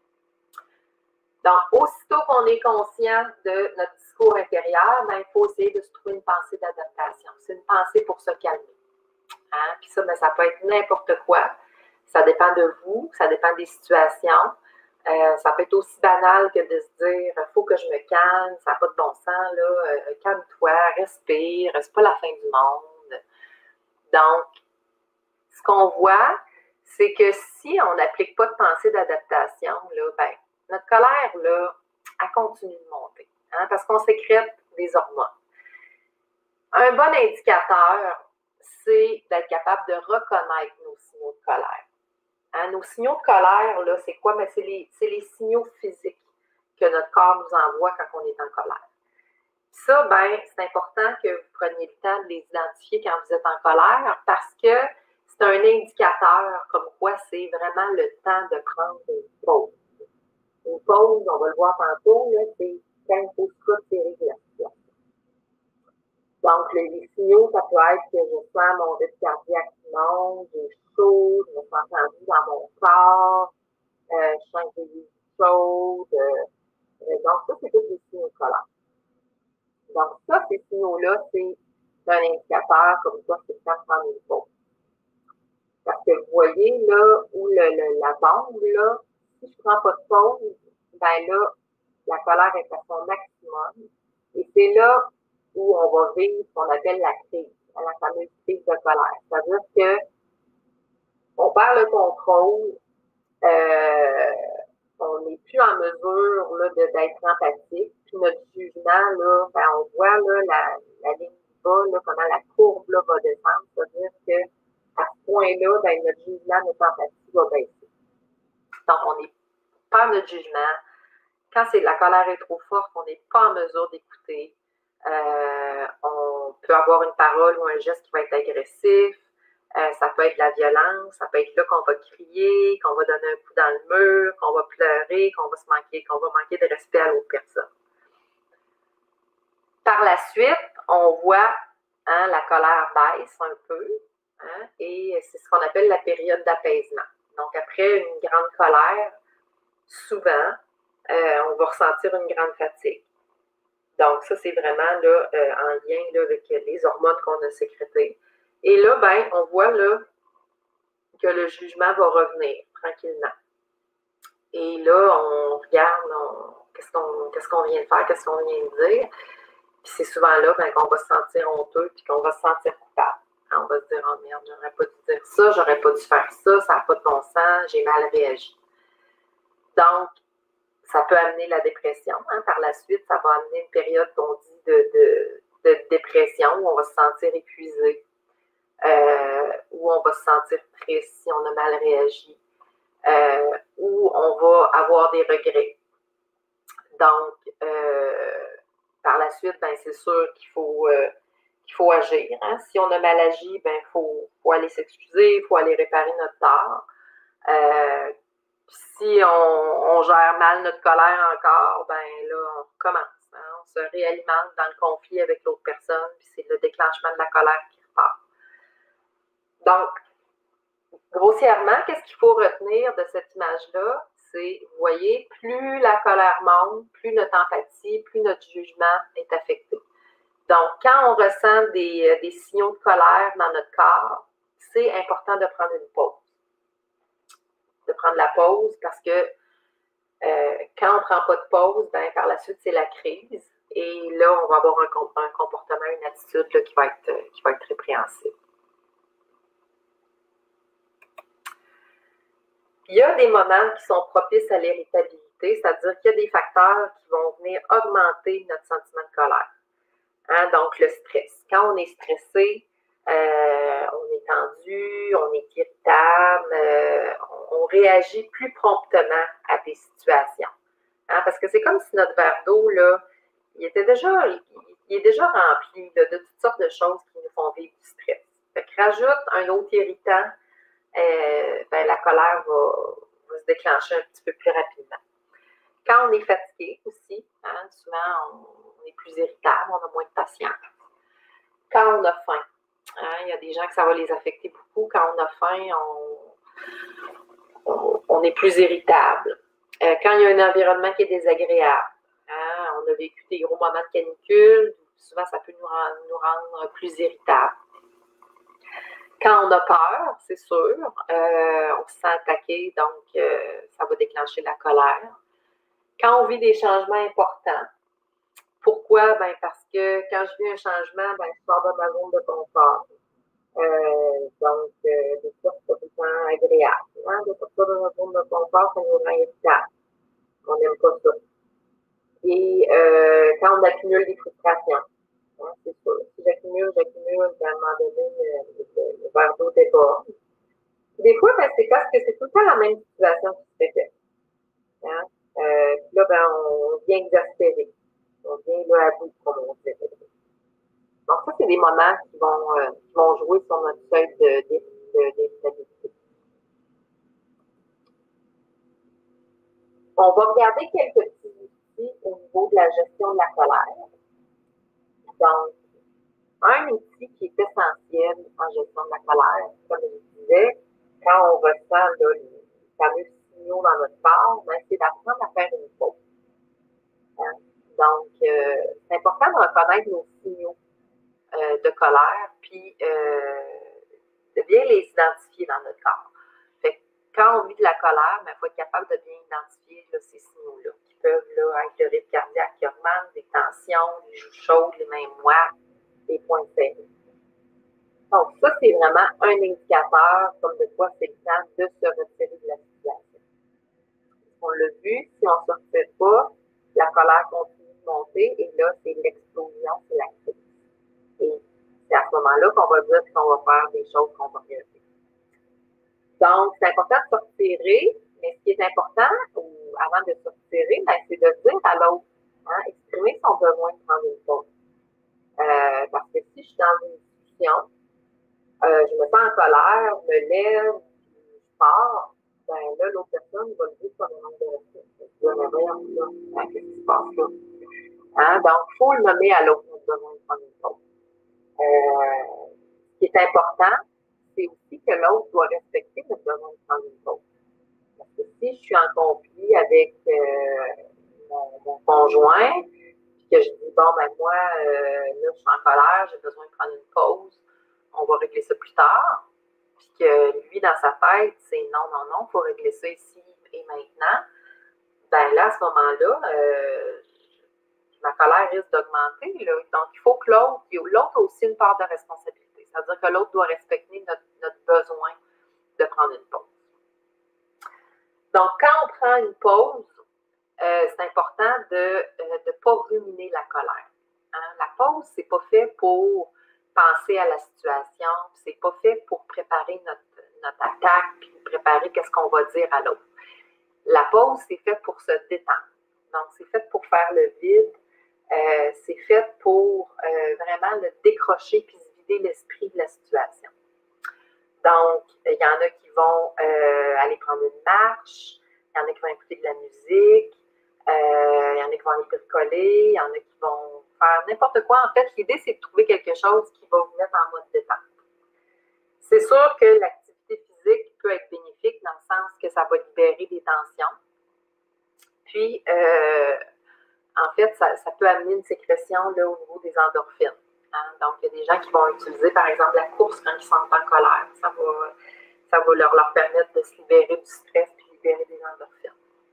Speaker 1: Donc, aussitôt qu'on est conscient de notre discours intérieur, ben, il faut essayer de se trouver une pensée d'adaptation. C'est une pensée pour se calmer. Hein? Puis ça, ben, ça peut être n'importe quoi. Ça dépend de vous, ça dépend des situations. Euh, ça peut être aussi banal que de se dire « il faut que je me calme, ça n'a pas de bon sens, là, euh, calme-toi, respire, c'est pas la fin du monde. » Donc, ce qu'on voit, c'est que si on n'applique pas de pensée d'adaptation, là, ben, notre colère, là, elle continue de monter, hein, parce qu'on sécrète des hormones. Un bon indicateur, c'est d'être capable de reconnaître nos signaux de colère. Hein, nos signaux de colère, là, c'est quoi? Ben, c'est les, c'est les signaux physiques que notre corps nous envoie quand on est en colère. Ça, ben, c'est important que vous preniez le temps de les identifier quand vous êtes en colère parce que c'est un indicateur comme quoi c'est vraiment le temps de prendre une pause. Une pause, on va le voir tantôt, là, c'est quand il faut se retirer de la situation. Donc, les signaux, ça peut être que je sens mon rythme cardiaque qui monte, j'ai chaud, je me sens tendu dans mon corps, euh, je sens que j'ai chaud. Euh, donc, ça, c'est tous des signaux de colère. Donc, ça, ces signaux-là, c'est un indicateur comme quoi c'est le temps de prendre une pause. Parce que vous voyez, là, où le, le, la bombe, là, si je ne prends pas de pause, ben là, la colère est à son maximum. Et c'est là où on va vivre ce qu'on appelle la crise, la fameuse crise de colère. C'est-à-dire que on perd le contrôle, euh, on n'est plus en mesure là, de, d'être empathique, puis notre jugement, là, ben, on voit là, la, la ligne bas, là, comment la courbe là, va descendre, c'est-à-dire qu'à ce point-là, ben, notre jugement, notre empathie va baisser. Donc, on n'est pas notre jugement. Quand c'est, la colère est trop forte, on n'est pas en mesure d'écouter. Euh, on peut avoir une parole ou un geste qui va être agressif. Euh, ça peut être la violence, ça peut être là qu'on va crier, qu'on va donner un coup dans le mur, qu'on va pleurer, qu'on va se manquer, qu'on va manquer de respect à l'autre personne. Par la suite, on voit hein, la colère baisse un peu, hein, et c'est ce qu'on appelle la période d'apaisement. Donc, après une grande colère, souvent, euh, on va ressentir une grande fatigue. Donc, ça, c'est vraiment là, euh, en lien là, avec les hormones qu'on a sécrétées. Et là, ben, on voit là que le jugement va revenir tranquillement. Et là, on regarde on, qu'est-ce qu'on, qu'est-ce qu'on vient de faire, qu'est-ce qu'on vient de dire. Puis c'est souvent là ben, qu'on va se sentir honteux puis qu'on va se sentir coupable. Hein, on va se dire « Oh merde, j'aurais pas dû dire ça, j'aurais pas dû faire ça, ça n'a pas de bon sens, j'ai mal réagi. » Donc, ça peut amener la dépression. Hein. Par la suite, ça va amener une période qu'on dit de, de, de dépression où on va se sentir épuisé, euh, où on va se sentir triste si on a mal réagi, euh, où on va avoir des regrets. Donc, euh, par la suite, ben, c'est sûr qu'il faut, euh, qu'il faut agir. Hein. Si on a mal agi, ben, il faut, faut aller s'excuser, il faut aller réparer notre tort. Euh, si on, on gère mal notre colère encore, ben là, on recommence. Hein. On se réalimente dans le conflit avec l'autre personne, puis c'est le déclenchement de la colère qui repart. Donc, grossièrement, qu'est-ce qu'il faut retenir de cette image-là? C'est, vous voyez, plus la colère monte, plus notre empathie, plus notre jugement est affecté. Donc, quand on ressent des, des signaux de colère dans notre corps, c'est important de prendre une pause. De prendre la pause parce que euh, quand on ne prend pas de pause, ben, par la suite, c'est la crise. Et là, on va avoir un, un comportement, une attitude là, qui, va être, qui va être répréhensible. Il y a des moments qui sont propices à l'irritabilité, c'est-à-dire qu'il y a des facteurs qui vont venir augmenter notre sentiment de colère. Hein, donc, le stress. Quand on est stressé, euh, on est tendu, on est irritable, euh, on, on réagit plus promptement à des situations. Hein, parce que c'est comme si notre verre d'eau, là, il était déjà, il, il est déjà rempli là, de toutes sortes de choses qui nous font vivre du stress. Fait que rajoute un autre irritant, euh, ben, la colère va, va se déclencher un petit peu plus rapidement. Quand on est fatigué aussi, hein, souvent on est plus irritable, on a moins de patience. Quand on a faim, hein, il y a des gens que ça va les affecter beaucoup. Quand on a faim, on, on, on est plus irritable. Euh, quand il y a un environnement qui est désagréable, hein, on a vécu des gros moments de canicule, souvent ça peut nous rendre, nous rendre plus irritables. Quand on a peur, c'est sûr, euh, on se sent attaqué, donc euh, ça va déclencher la colère. Quand on vit des changements importants, pourquoi? Ben parce que quand je vis un changement, ben je sors de ma zone de confort. Euh, donc, euh, des fois, c'est pas tout le temps agréable. Hein? De sortir de notre zone de confort, ça nous rend irritable. On n'aime pas ça. Et euh, quand on accumule des frustrations, hein, c'est sûr. Si j'accumule, j'accumule, ben, à un moment donné, le, le, le verre d'eau déborde. Des fois, ben, c'est parce que c'est tout le temps la même situation qui se répète. Hein? Euh, puis là, ben, on vient exaspérer. On vient là à bout, comme on dit. Donc, ça, c'est des moments qui vont, euh, qui vont jouer sur notre seuil d'irritabilité. On va regarder quelques petits outils au niveau de la gestion de la colère. Donc, un outil qui est essentiel en gestion de la colère, comme je disais, quand on ressent là, les fameux signaux dans notre corps, ben, c'est d'apprendre à faire une pause. Hein? Donc, euh, c'est important de reconnaître nos signaux euh, de colère, puis euh, de bien les identifier dans notre corps. Fait que quand on vit de la colère, il faut être capable de bien identifier là, ces signaux-là, qui peuvent là, être le rythme cardiaque qui augmente, des tensions, les joues chaudes, les mains moites, les poings serrés. Donc, ça, c'est vraiment un indicateur comme de quoi c'est le temps de se retirer de la situation. On l'a vu, si on ne se retire pas, la colère continue de monter et là, c'est l'explosion, c'est la crise. Et c'est à ce moment-là qu'on va dire qu'on va faire des choses qu'on va regretter. Donc, c'est important de se retirer, mais ce qui est important, ou avant de se retirer, ben, c'est de dire à l'autre, hein, exprimer son besoin de prendre une pause. Euh, parce que si je suis dans une discussion, euh, je me sens en colère, je me lève, je pars, ben là, l'autre personne va le dire comme un manque de respect. Je vais me dire, hein, qu'est-ce qui se passe là? Hein? Donc, il faut le nommer à l'autre, notre besoin de prendre une pause. Euh, ce qui est important, c'est aussi que l'autre doit respecter notre besoin de prendre une pause. Parce que si je suis en conflit avec euh, mon, mon conjoint, puis que je dis, bon, ben moi, euh, là, je suis en colère, j'ai besoin de prendre une pause, on va régler ça plus tard, puis que lui, dans sa tête, c'est non, non, non, il faut régler ça ici et maintenant, ben là, à ce moment-là, euh, ma colère risque d'augmenter. Donc, il faut que l'autre, l'autre a aussi une part de responsabilité. C'est-à-dire que l'autre doit respecter notre, notre besoin de prendre une pause. Donc, quand on prend une pause, euh, c'est important de ne pas ruminer la colère. Hein? La pause, c'est pas fait pour penser à la situation, c'est pas fait pour préparer notre, notre attaque, puis préparer qu'est-ce qu'on va dire à l'autre. La pause, c'est fait pour se détendre. Donc, c'est fait pour faire le vide. Euh, c'est fait pour euh, vraiment le décrocher puis se vider l'esprit de la situation. Donc, il y en a qui vont euh, aller prendre une marche, il y en a qui vont écouter de la musique, euh, il y en a qui vont aller bricoler, il y en a qui vont faire n'importe quoi. En fait, l'idée, c'est de trouver quelque chose qui va vous mettre en mode détente. C'est sûr que l'activité physique peut être bénéfique dans le sens que ça va libérer des tensions. Puis, euh, en fait, ça, ça peut amener une sécrétion là, au niveau des endorphines. Hein? Donc, il y a des gens qui vont utiliser, par exemple, la course quand ils sont en colère. Ça va, ça va leur, leur permettre de se libérer du stress puis libérer des endorphines.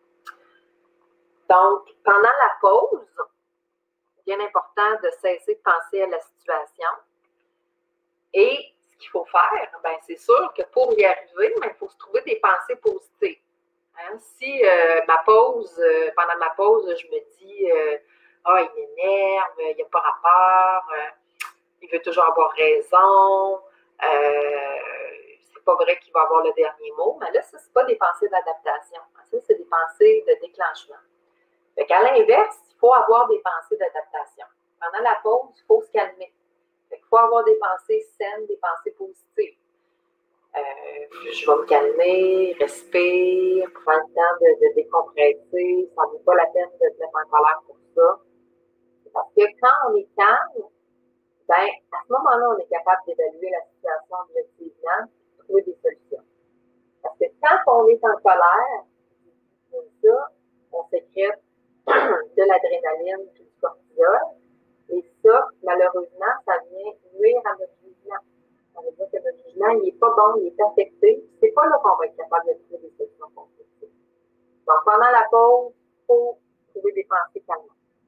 Speaker 1: Donc, pendant la pause, bien important de cesser de penser à la situation. Et ce qu'il faut faire, ben, c'est sûr que pour y arriver, ben, il faut se trouver des pensées positives. Hein? Si euh, ma pause, euh, pendant ma pause, je me dis euh, ah, il m'énerve, il n'y a pas rapport, euh, il veut toujours avoir raison, euh, c'est pas vrai qu'il va avoir le dernier mot, mais là, ça, c'est pas des pensées d'adaptation. Ça, c'est des pensées de déclenchement. Fait qu'à l'inverse, il faut avoir des pensées d'adaptation. Pendant la pause, il faut se calmer. Fait qu'il faut avoir des pensées saines, des pensées positives. Euh, je vais me calmer, respire, prends le temps de, de décompresser. Ça ne vaut pas la peine de se mettre en colère pour ça. Parce que quand on est calme, ben, à ce moment-là, on est capable d'évaluer la situation objectivement et de trouver des solutions. Parce que quand on est en colère, ça, on sécrète de l'adrénaline et du cortisol. Et ça, malheureusement, ça vient nuire à notre jugement. Ça veut dire que notre jugement, il n'est pas bon, il est affecté. C'est pas là qu'on va être capable de trouver des solutions constructives. Donc, pendant la pause, il faut trouver des pensées calmes.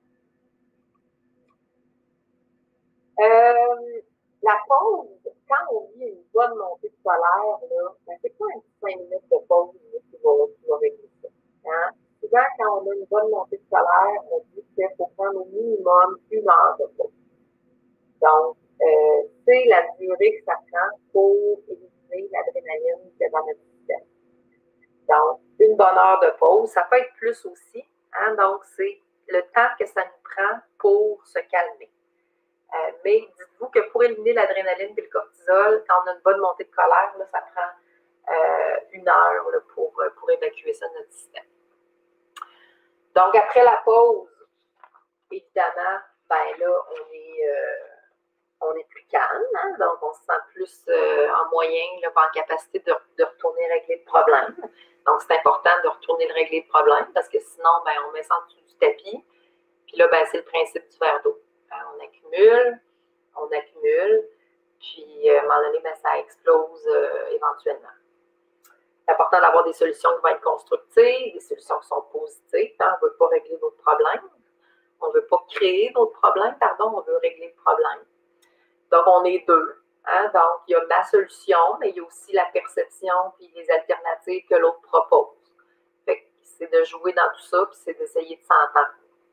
Speaker 1: Euh, la pause, quand on vit une bonne montée de colère, là, ben, c'est pas un petit cinq minutes de pause là, qui, va, qui va régler ça. Hein? Souvent, quand on a une bonne montée de colère, on dit qu'il faut prendre au minimum une heure de pause. Donc, euh, c'est la durée que ça prend pour éliminer l'adrénaline qui est dans notre système. Donc, une bonne heure de pause, ça peut être plus aussi. Hein? Donc, c'est le temps que ça nous prend pour se calmer. Euh, mais dites-vous que pour éliminer l'adrénaline et le cortisol, quand on a une bonne montée de colère, là, ça prend euh, une heure là, pour, pour évacuer ça de notre système. Donc, après la pause, évidemment, ben là, on est, euh, on est plus calme, hein? Donc on se sent plus euh, en moyen, là, en capacité de, de retourner régler le problème. Donc, c'est important de retourner le régler le problème parce que sinon, ben, on met ça en dessous du tapis. Puis là, ben, c'est le principe du verre d'eau. On accumule, on accumule, puis euh, à un moment donné, ben, ça explose euh, éventuellement. C'est important d'avoir des solutions qui vont être constructives, des solutions qui sont positives. Hein? On ne veut pas régler d'autres problèmes. On ne veut pas créer d'autres problèmes, pardon, on veut régler le problème. Donc, on est deux. Hein? Donc, il y a ma solution, mais il y a aussi la perception puis les alternatives que l'autre propose. Fait que c'est de jouer dans tout ça, puis c'est d'essayer de s'entendre.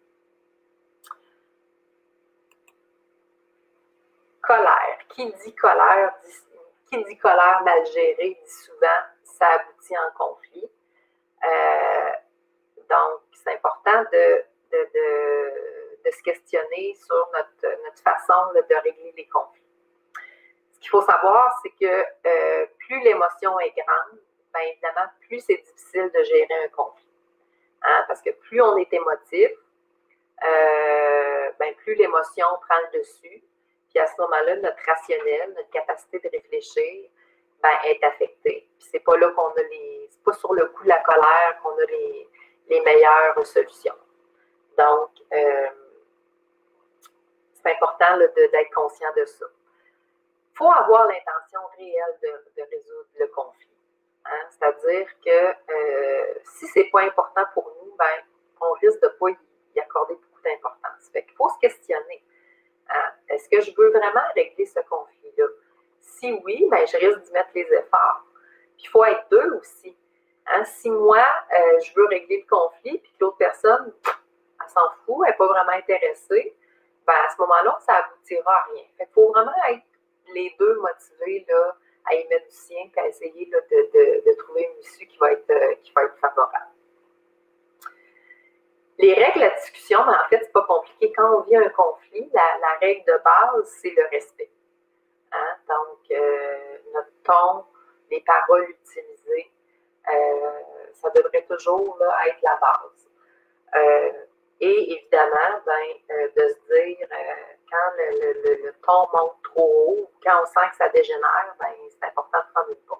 Speaker 1: Colère. Qui dit colère, dit, qui dit colère mal gérée, dit souvent ça aboutit en conflit. Euh, donc, c'est important de, de, de, de se questionner sur notre, notre façon de, de régler les conflits. Ce qu'il faut savoir, c'est que euh, plus l'émotion est grande, bien évidemment, plus c'est difficile de gérer un conflit. Hein? Parce que plus on est émotif, euh, bien, plus l'émotion prend le dessus. Puis à ce moment-là, notre rationnel, notre capacité de réfléchir, ben, est affectée. Puis c'est pas là qu'on a les. C'est pas sur le coup de la colère qu'on a les, les meilleures solutions. Donc, euh, c'est important là, de, d'être conscient de ça. Il faut avoir l'intention réelle de, de résoudre le conflit. Hein? C'est-à-dire que euh, si c'est pas important pour nous, ben, on risque de pas y, y accorder beaucoup d'importance. Fait qu'il faut se questionner ben, je risque d'y mettre les efforts. Puis il faut être deux aussi. Hein? Si moi, euh, je veux régler le conflit, puis que l'autre personne, elle s'en fout, elle n'est pas vraiment intéressée, ben, à ce moment-là, ça aboutira à rien. Fait qu'il faut vraiment être les deux motivés là, à y mettre du sien, puis à essayer là, de, de, de trouver une issue qui va être, euh, qui va être favorable. Les règles de la discussion, ben, en fait, c'est pas compliqué. Quand on vit un conflit, la, la règle de base, c'est le respect. Hein? Donc, euh, notre ton, les paroles utilisées, euh, ça devrait toujours là, être la base. Euh, et évidemment, ben, euh, de se dire, euh, quand le, le, le ton monte trop haut, quand on sent que ça dégénère, ben, c'est important de prendre une pause.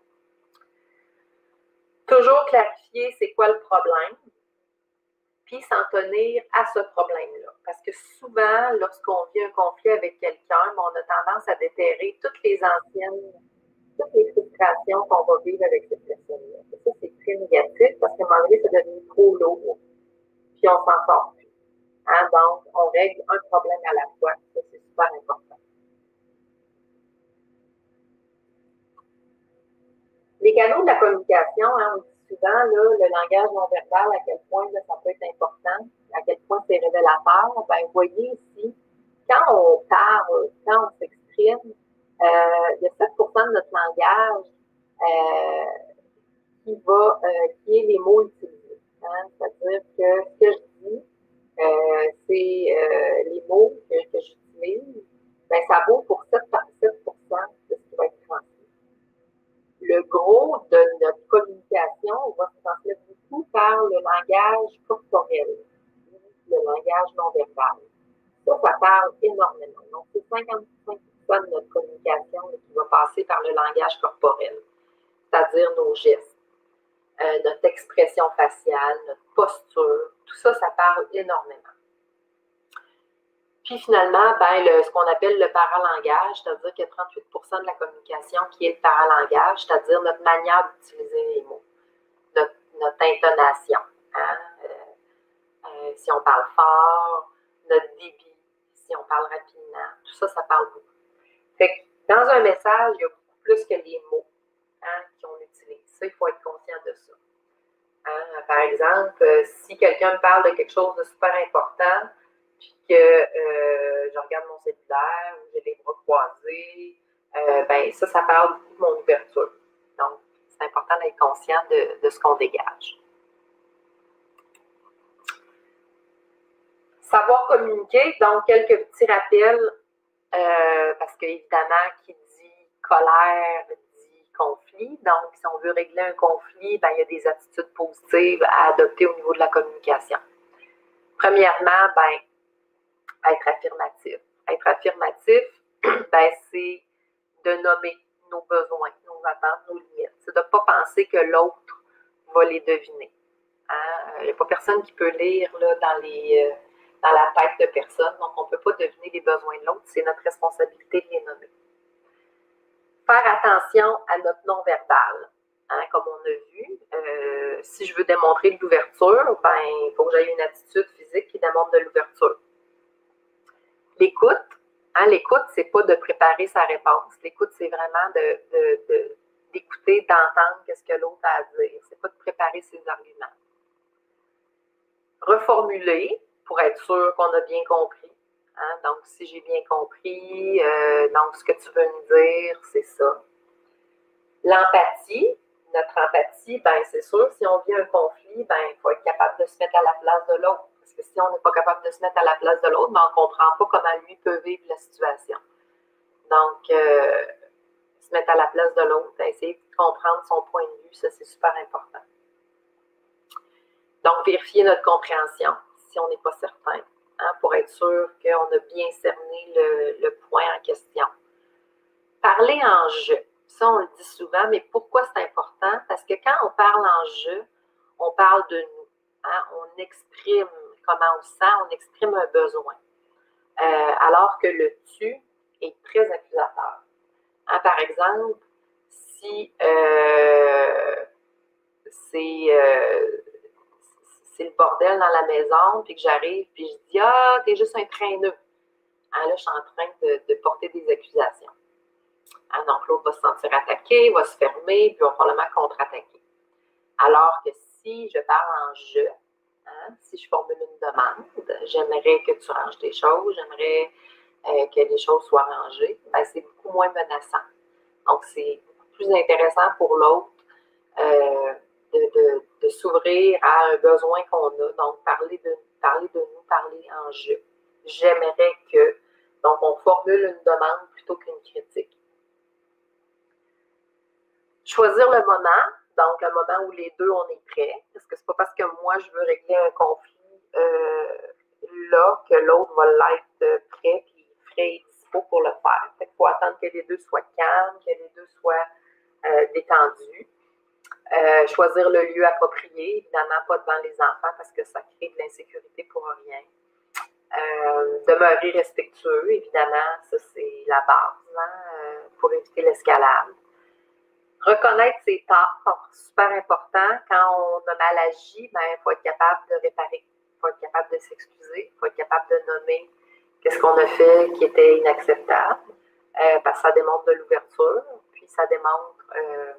Speaker 1: Toujours clarifier c'est quoi le problème, puis s'en tenir à ce problème-là. Parce que souvent, lorsqu'on vit un conflit avec quelqu'un, on a tendance à déterrer toutes les anciennes, toutes les frustrations qu'on va vivre avec cette personne-là. Ça, c'est très négatif parce qu'à un moment donné, ça devient trop lourd, puis on s'en sort plus. Hein? Donc, on règle un problème à la fois. Ça, c'est super important. Les canaux de la communication, hein, on dit souvent, là, le langage non verbal, à quel point là, ça peut être important, à quel point c'est révélateur. Ben, vous voyez ici, quand on parle, quand on s'exprime, euh, il y a sept pour cent de notre langage euh, qui va, euh, qui est les mots utilisés. Hein? C'est-à-dire que ce que je dis, euh, c'est euh, les mots que, que j'utilise, ben, ça vaut pour sept pour cent de ce qui va être transmis. Le gros de notre communication va se transmettre beaucoup par le langage corporel, le langage non verbal. Ça, ça parle énormément. Donc, c'est cinquante-cinq pour cent de notre communication qui va passer par le langage corporel, c'est-à-dire nos gestes, euh, notre expression faciale, notre posture, tout ça, ça parle énormément. Puis finalement, ben, le, ce qu'on appelle le paralangage, c'est-à-dire qu'il y a trente-huit pour cent de la communication qui est le paralangage, c'est-à-dire notre manière d'utiliser les mots, notre, notre intonation. Hein? Euh, euh, si on parle fort, notre débit, si on parle rapidement, tout ça, ça parle beaucoup. Fait que dans un message, il y a beaucoup plus que les mots hein, qu'on utilise. Ça, il faut être conscient de ça. Hein? Par exemple, si quelqu'un me parle de quelque chose de super important, puis que euh, je regarde mon cellulaire, ou j'ai les bras croisés, euh, ben ça, ça parle beaucoup de mon ouverture. Donc, c'est important d'être conscient de, de ce qu'on dégage. Savoir communiquer, donc quelques petits rappels, euh, parce qu'évidemment, qui dit colère dit conflit. Donc, si on veut régler un conflit, ben, il y a des attitudes positives à adopter au niveau de la communication. Premièrement, ben, être affirmatif. Être affirmatif, ben, c'est de nommer nos besoins, nos attentes, nos limites. C'est de ne pas penser que l'autre va les deviner. Hein? Il n'y a pas personne qui peut lire là, dans, les, euh, dans la tête de personne, donc on ne peut pas deviner les besoins de l'autre, c'est notre responsabilité de les nommer. Faire attention à notre non-verbal. Hein, comme on a vu, euh, si je veux démontrer de l'ouverture, ben, il faut que j'aie une attitude physique qui démontre de l'ouverture. L'écoute, hein, l'écoute, c'est pas de préparer sa réponse. L'écoute, c'est vraiment de, de, de, d'écouter, d'entendre ce que l'autre a à dire. C'est pas de préparer ses arguments. Reformuler pour être sûr qu'on a bien compris. Hein, donc, si j'ai bien compris, euh, donc ce que tu veux me dire, c'est ça. L'empathie, notre empathie, ben c'est sûr, si on vit un conflit, ben il faut être capable de se mettre à la place de l'autre. Parce que si on n'est pas capable de se mettre à la place de l'autre, ben, on ne comprend pas comment lui peut vivre la situation. Donc, euh, se mettre à la place de l'autre, essayer de comprendre son point de vue, ça c'est super important. Donc, vérifier notre compréhension, si on n'est pas certain, hein, pour être sûr qu'on a bien cerné le, le point en question. Parler en je. Ça, on le dit souvent, mais pourquoi c'est important? Parce que quand on parle en je, on parle de nous. Hein? On exprime comment on se sent, on exprime un besoin. Euh, alors que le tu est très accusateur. Hein? Par exemple, si euh, c'est euh, c'est le bordel dans la maison, puis que j'arrive, puis je dis « Ah, t'es juste un traîneux. » Hein, là, je suis en train de, de porter des accusations. Hein, donc, l'autre va se sentir attaqué, va se fermer, puis va probablement contre-attaquer. Alors que si je parle en je, hein, si je formule une demande, j'aimerais que tu ranges tes choses, j'aimerais euh, que les choses soient rangées, ben, c'est beaucoup moins menaçant. Donc, c'est beaucoup plus intéressant pour l'autre euh, de, de, de s'ouvrir à un besoin qu'on a. Donc, parler de, parler de nous, parler en je. J'aimerais que. Donc, on formule une demande plutôt qu'une critique. Choisir le moment, donc le moment où les deux, on est prêts, parce que c'est pas parce que moi, je veux régler un conflit euh, là que l'autre va l'être prêt puis frais et dispo pour le faire. Fait qu'il faut attendre que les deux soient calmes, que les deux soient euh, détendus. Euh, choisir le lieu approprié, évidemment pas devant les enfants parce que ça crée de l'insécurité pour rien. Euh, demeurer respectueux, évidemment, ça c'est la base hein, euh, pour éviter l'escalade. Reconnaître ses torts, super important. Quand on a mal agi, ben, il faut être capable de réparer, il faut être capable de s'excuser, il faut être capable de nommer qu'est-ce qu'on a fait qui était inacceptable, euh, parce que ça démontre de l'ouverture, puis ça démontre euh,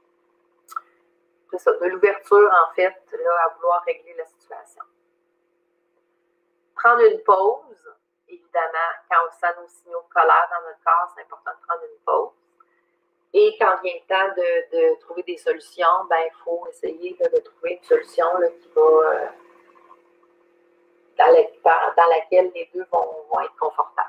Speaker 1: ça, de l'ouverture, en fait, là, à vouloir régler la situation. Prendre une pause, évidemment, quand on sent nos signaux de colère dans notre corps, c'est important de prendre une pause. Et quand vient le temps de, de trouver des solutions, ben, il faut essayer là, de trouver une solution là, qui va, euh, dans, la, dans laquelle les deux vont, vont être confortables.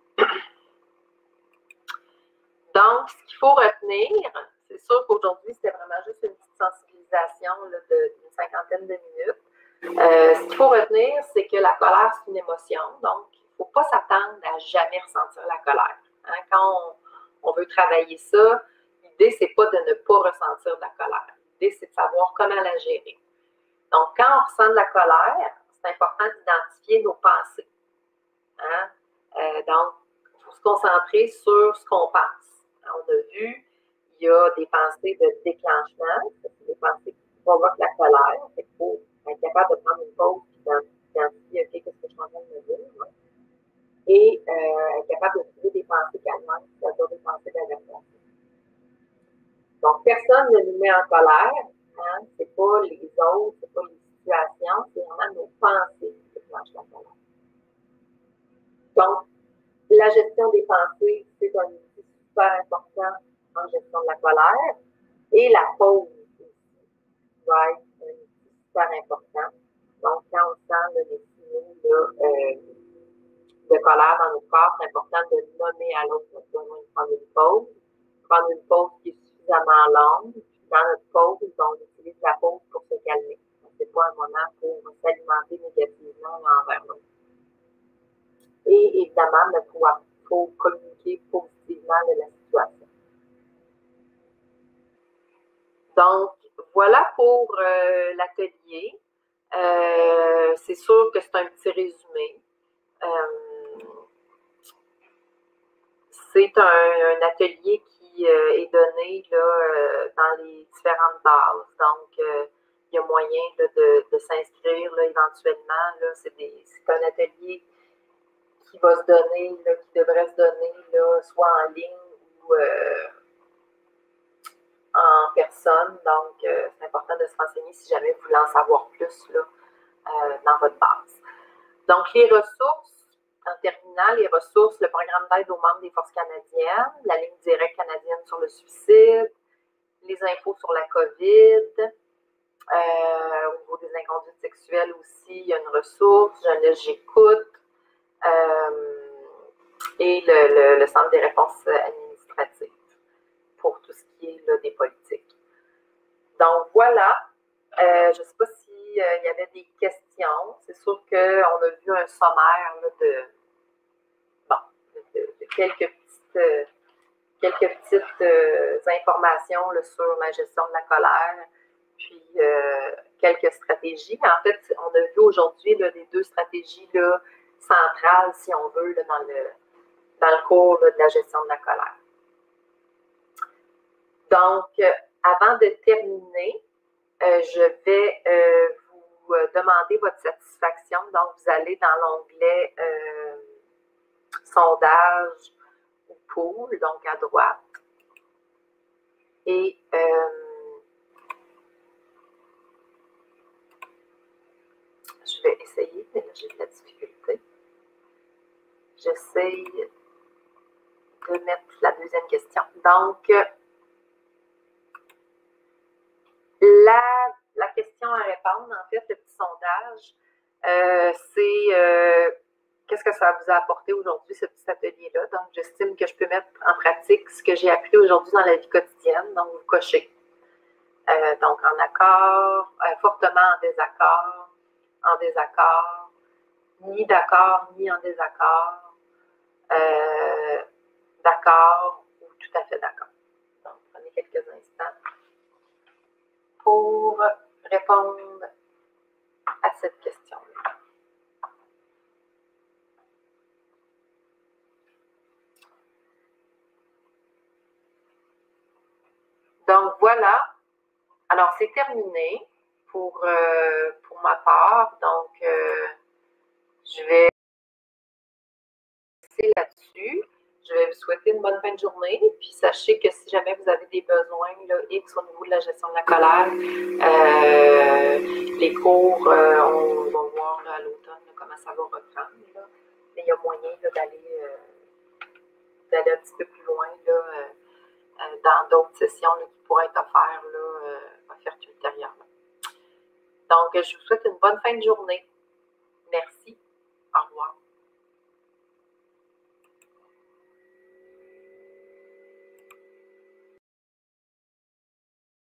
Speaker 1: Donc, ce qu'il faut retenir, c'est sûr qu'aujourd'hui, c'était vraiment juste une petite sensibilisation d'une cinquantaine de minutes. Euh, ce qu'il faut retenir, c'est que la colère, c'est une émotion. Donc, il ne faut pas s'attendre à jamais ressentir la colère. Hein? Quand on, on veut travailler ça, l'idée, ce n'est pas de ne pas ressentir de la colère. L'idée, c'est de savoir comment la gérer. Donc, quand on ressent de la colère, c'est important d'identifier nos pensées. Hein? Euh, donc, il faut se concentrer sur ce qu'on pense. On a vu, il y a des pensées de déclenchement, c'est des pensées qui provoquent la colère. Il faut être capable de prendre une pause et d'identifier, OK, qu'est-ce que je suis en train de me dire? Hein? Et euh, être capable de trouver des pensées calmantes, c'est-à-dire des pensées d'aversion. Donc, personne ne nous met en colère. Hein? Ce n'est pas les autres, ce n'est pas les situations, c'est vraiment nos pensées qui déclenchent la colère. Donc, la gestion des pensées, c'est un outil super important en gestion de la colère. Et la pause aussi va être un outil super important. Donc, quand on sent là, des signaux là, euh, de colère dans notre corps, c'est important de nommer à l'autre notre besoin de prendre une pause. Prendre une pause qui est suffisamment longue. Dans notre pause, on utilise la pause pour se calmer. Ce n'est pas un moment pour s'alimenter négativement envers l'autre. Et évidemment, il faut, faut communiquer positivement de la situation. Donc, voilà pour euh, l'atelier. Euh, c'est sûr que c'est un petit résumé. Euh, c'est un, un atelier qui euh, est donné là, euh, dans les différentes bases. Donc, euh, il y a moyen là, de, de s'inscrire éventuellement. C'est un atelier qui va se donner, là, qui devrait se donner là, soit en ligne ou euh, en personne. Donc, euh, c'est important de se renseigner si jamais vous voulez en savoir plus là, euh, dans votre base. Donc, les ressources, en terminant, les ressources, le programme d'aide aux membres des Forces canadiennes, la ligne directe canadienne sur le suicide, les infos sur la COVID, euh, au niveau des inconduites sexuelles aussi, il y a une ressource, Jeunesse j'écoute, euh, et le, le, le centre des réponses administratives pour tout ce qui est là, des politiques. Donc, voilà. Euh, je ne sais pas s'il euh, y avait des questions. C'est sûr qu'on a vu un sommaire là, de, bon, de, de, de quelques petites, euh, quelques petites euh, informations là, sur la gestion de la colère, puis euh, quelques stratégies. En fait, on a vu aujourd'hui les deux stratégies là, centrales, si on veut, là, dans, le, dans le cours là, de la gestion de la colère. Donc, euh, avant de terminer, euh, je vais euh, vous euh, demander votre satisfaction. Donc, vous allez dans l'onglet euh, sondage ou pool, donc à droite. Et euh, je vais essayer, mais là j'ai de la difficulté. J'essaye de mettre la deuxième question. Donc, la, la question à répondre, en fait, le petit sondage, euh, c'est euh, qu'est-ce que ça vous a apporté aujourd'hui, ce petit atelier-là? Donc, j'estime que je peux mettre en pratique ce que j'ai appris aujourd'hui dans la vie quotidienne. Donc, vous cochez. Euh, donc, en accord, euh, fortement en désaccord, en désaccord, ni d'accord, ni en désaccord, euh, d'accord ou tout à fait d'accord. Donc, prenez quelques instants pour répondre à cette question-là. Donc, voilà. Alors, c'est terminé pour, euh, pour ma part. Donc, euh, je vais laisser là-dessus. Je vais vous souhaiter une bonne fin de journée. Puis, sachez que si jamais vous avez des besoins là, X au niveau de la gestion de la colère, euh, les cours, euh, on va voir là, à l'automne là, comment ça va reprendre. Là. Mais il y a moyen d'aller euh, d'aller un petit peu plus loin là, euh, dans d'autres sessions là, qui pourraient être offertes, là, euh, offertes ultérieurement. Donc, je vous souhaite une bonne fin de journée. Merci. Au revoir.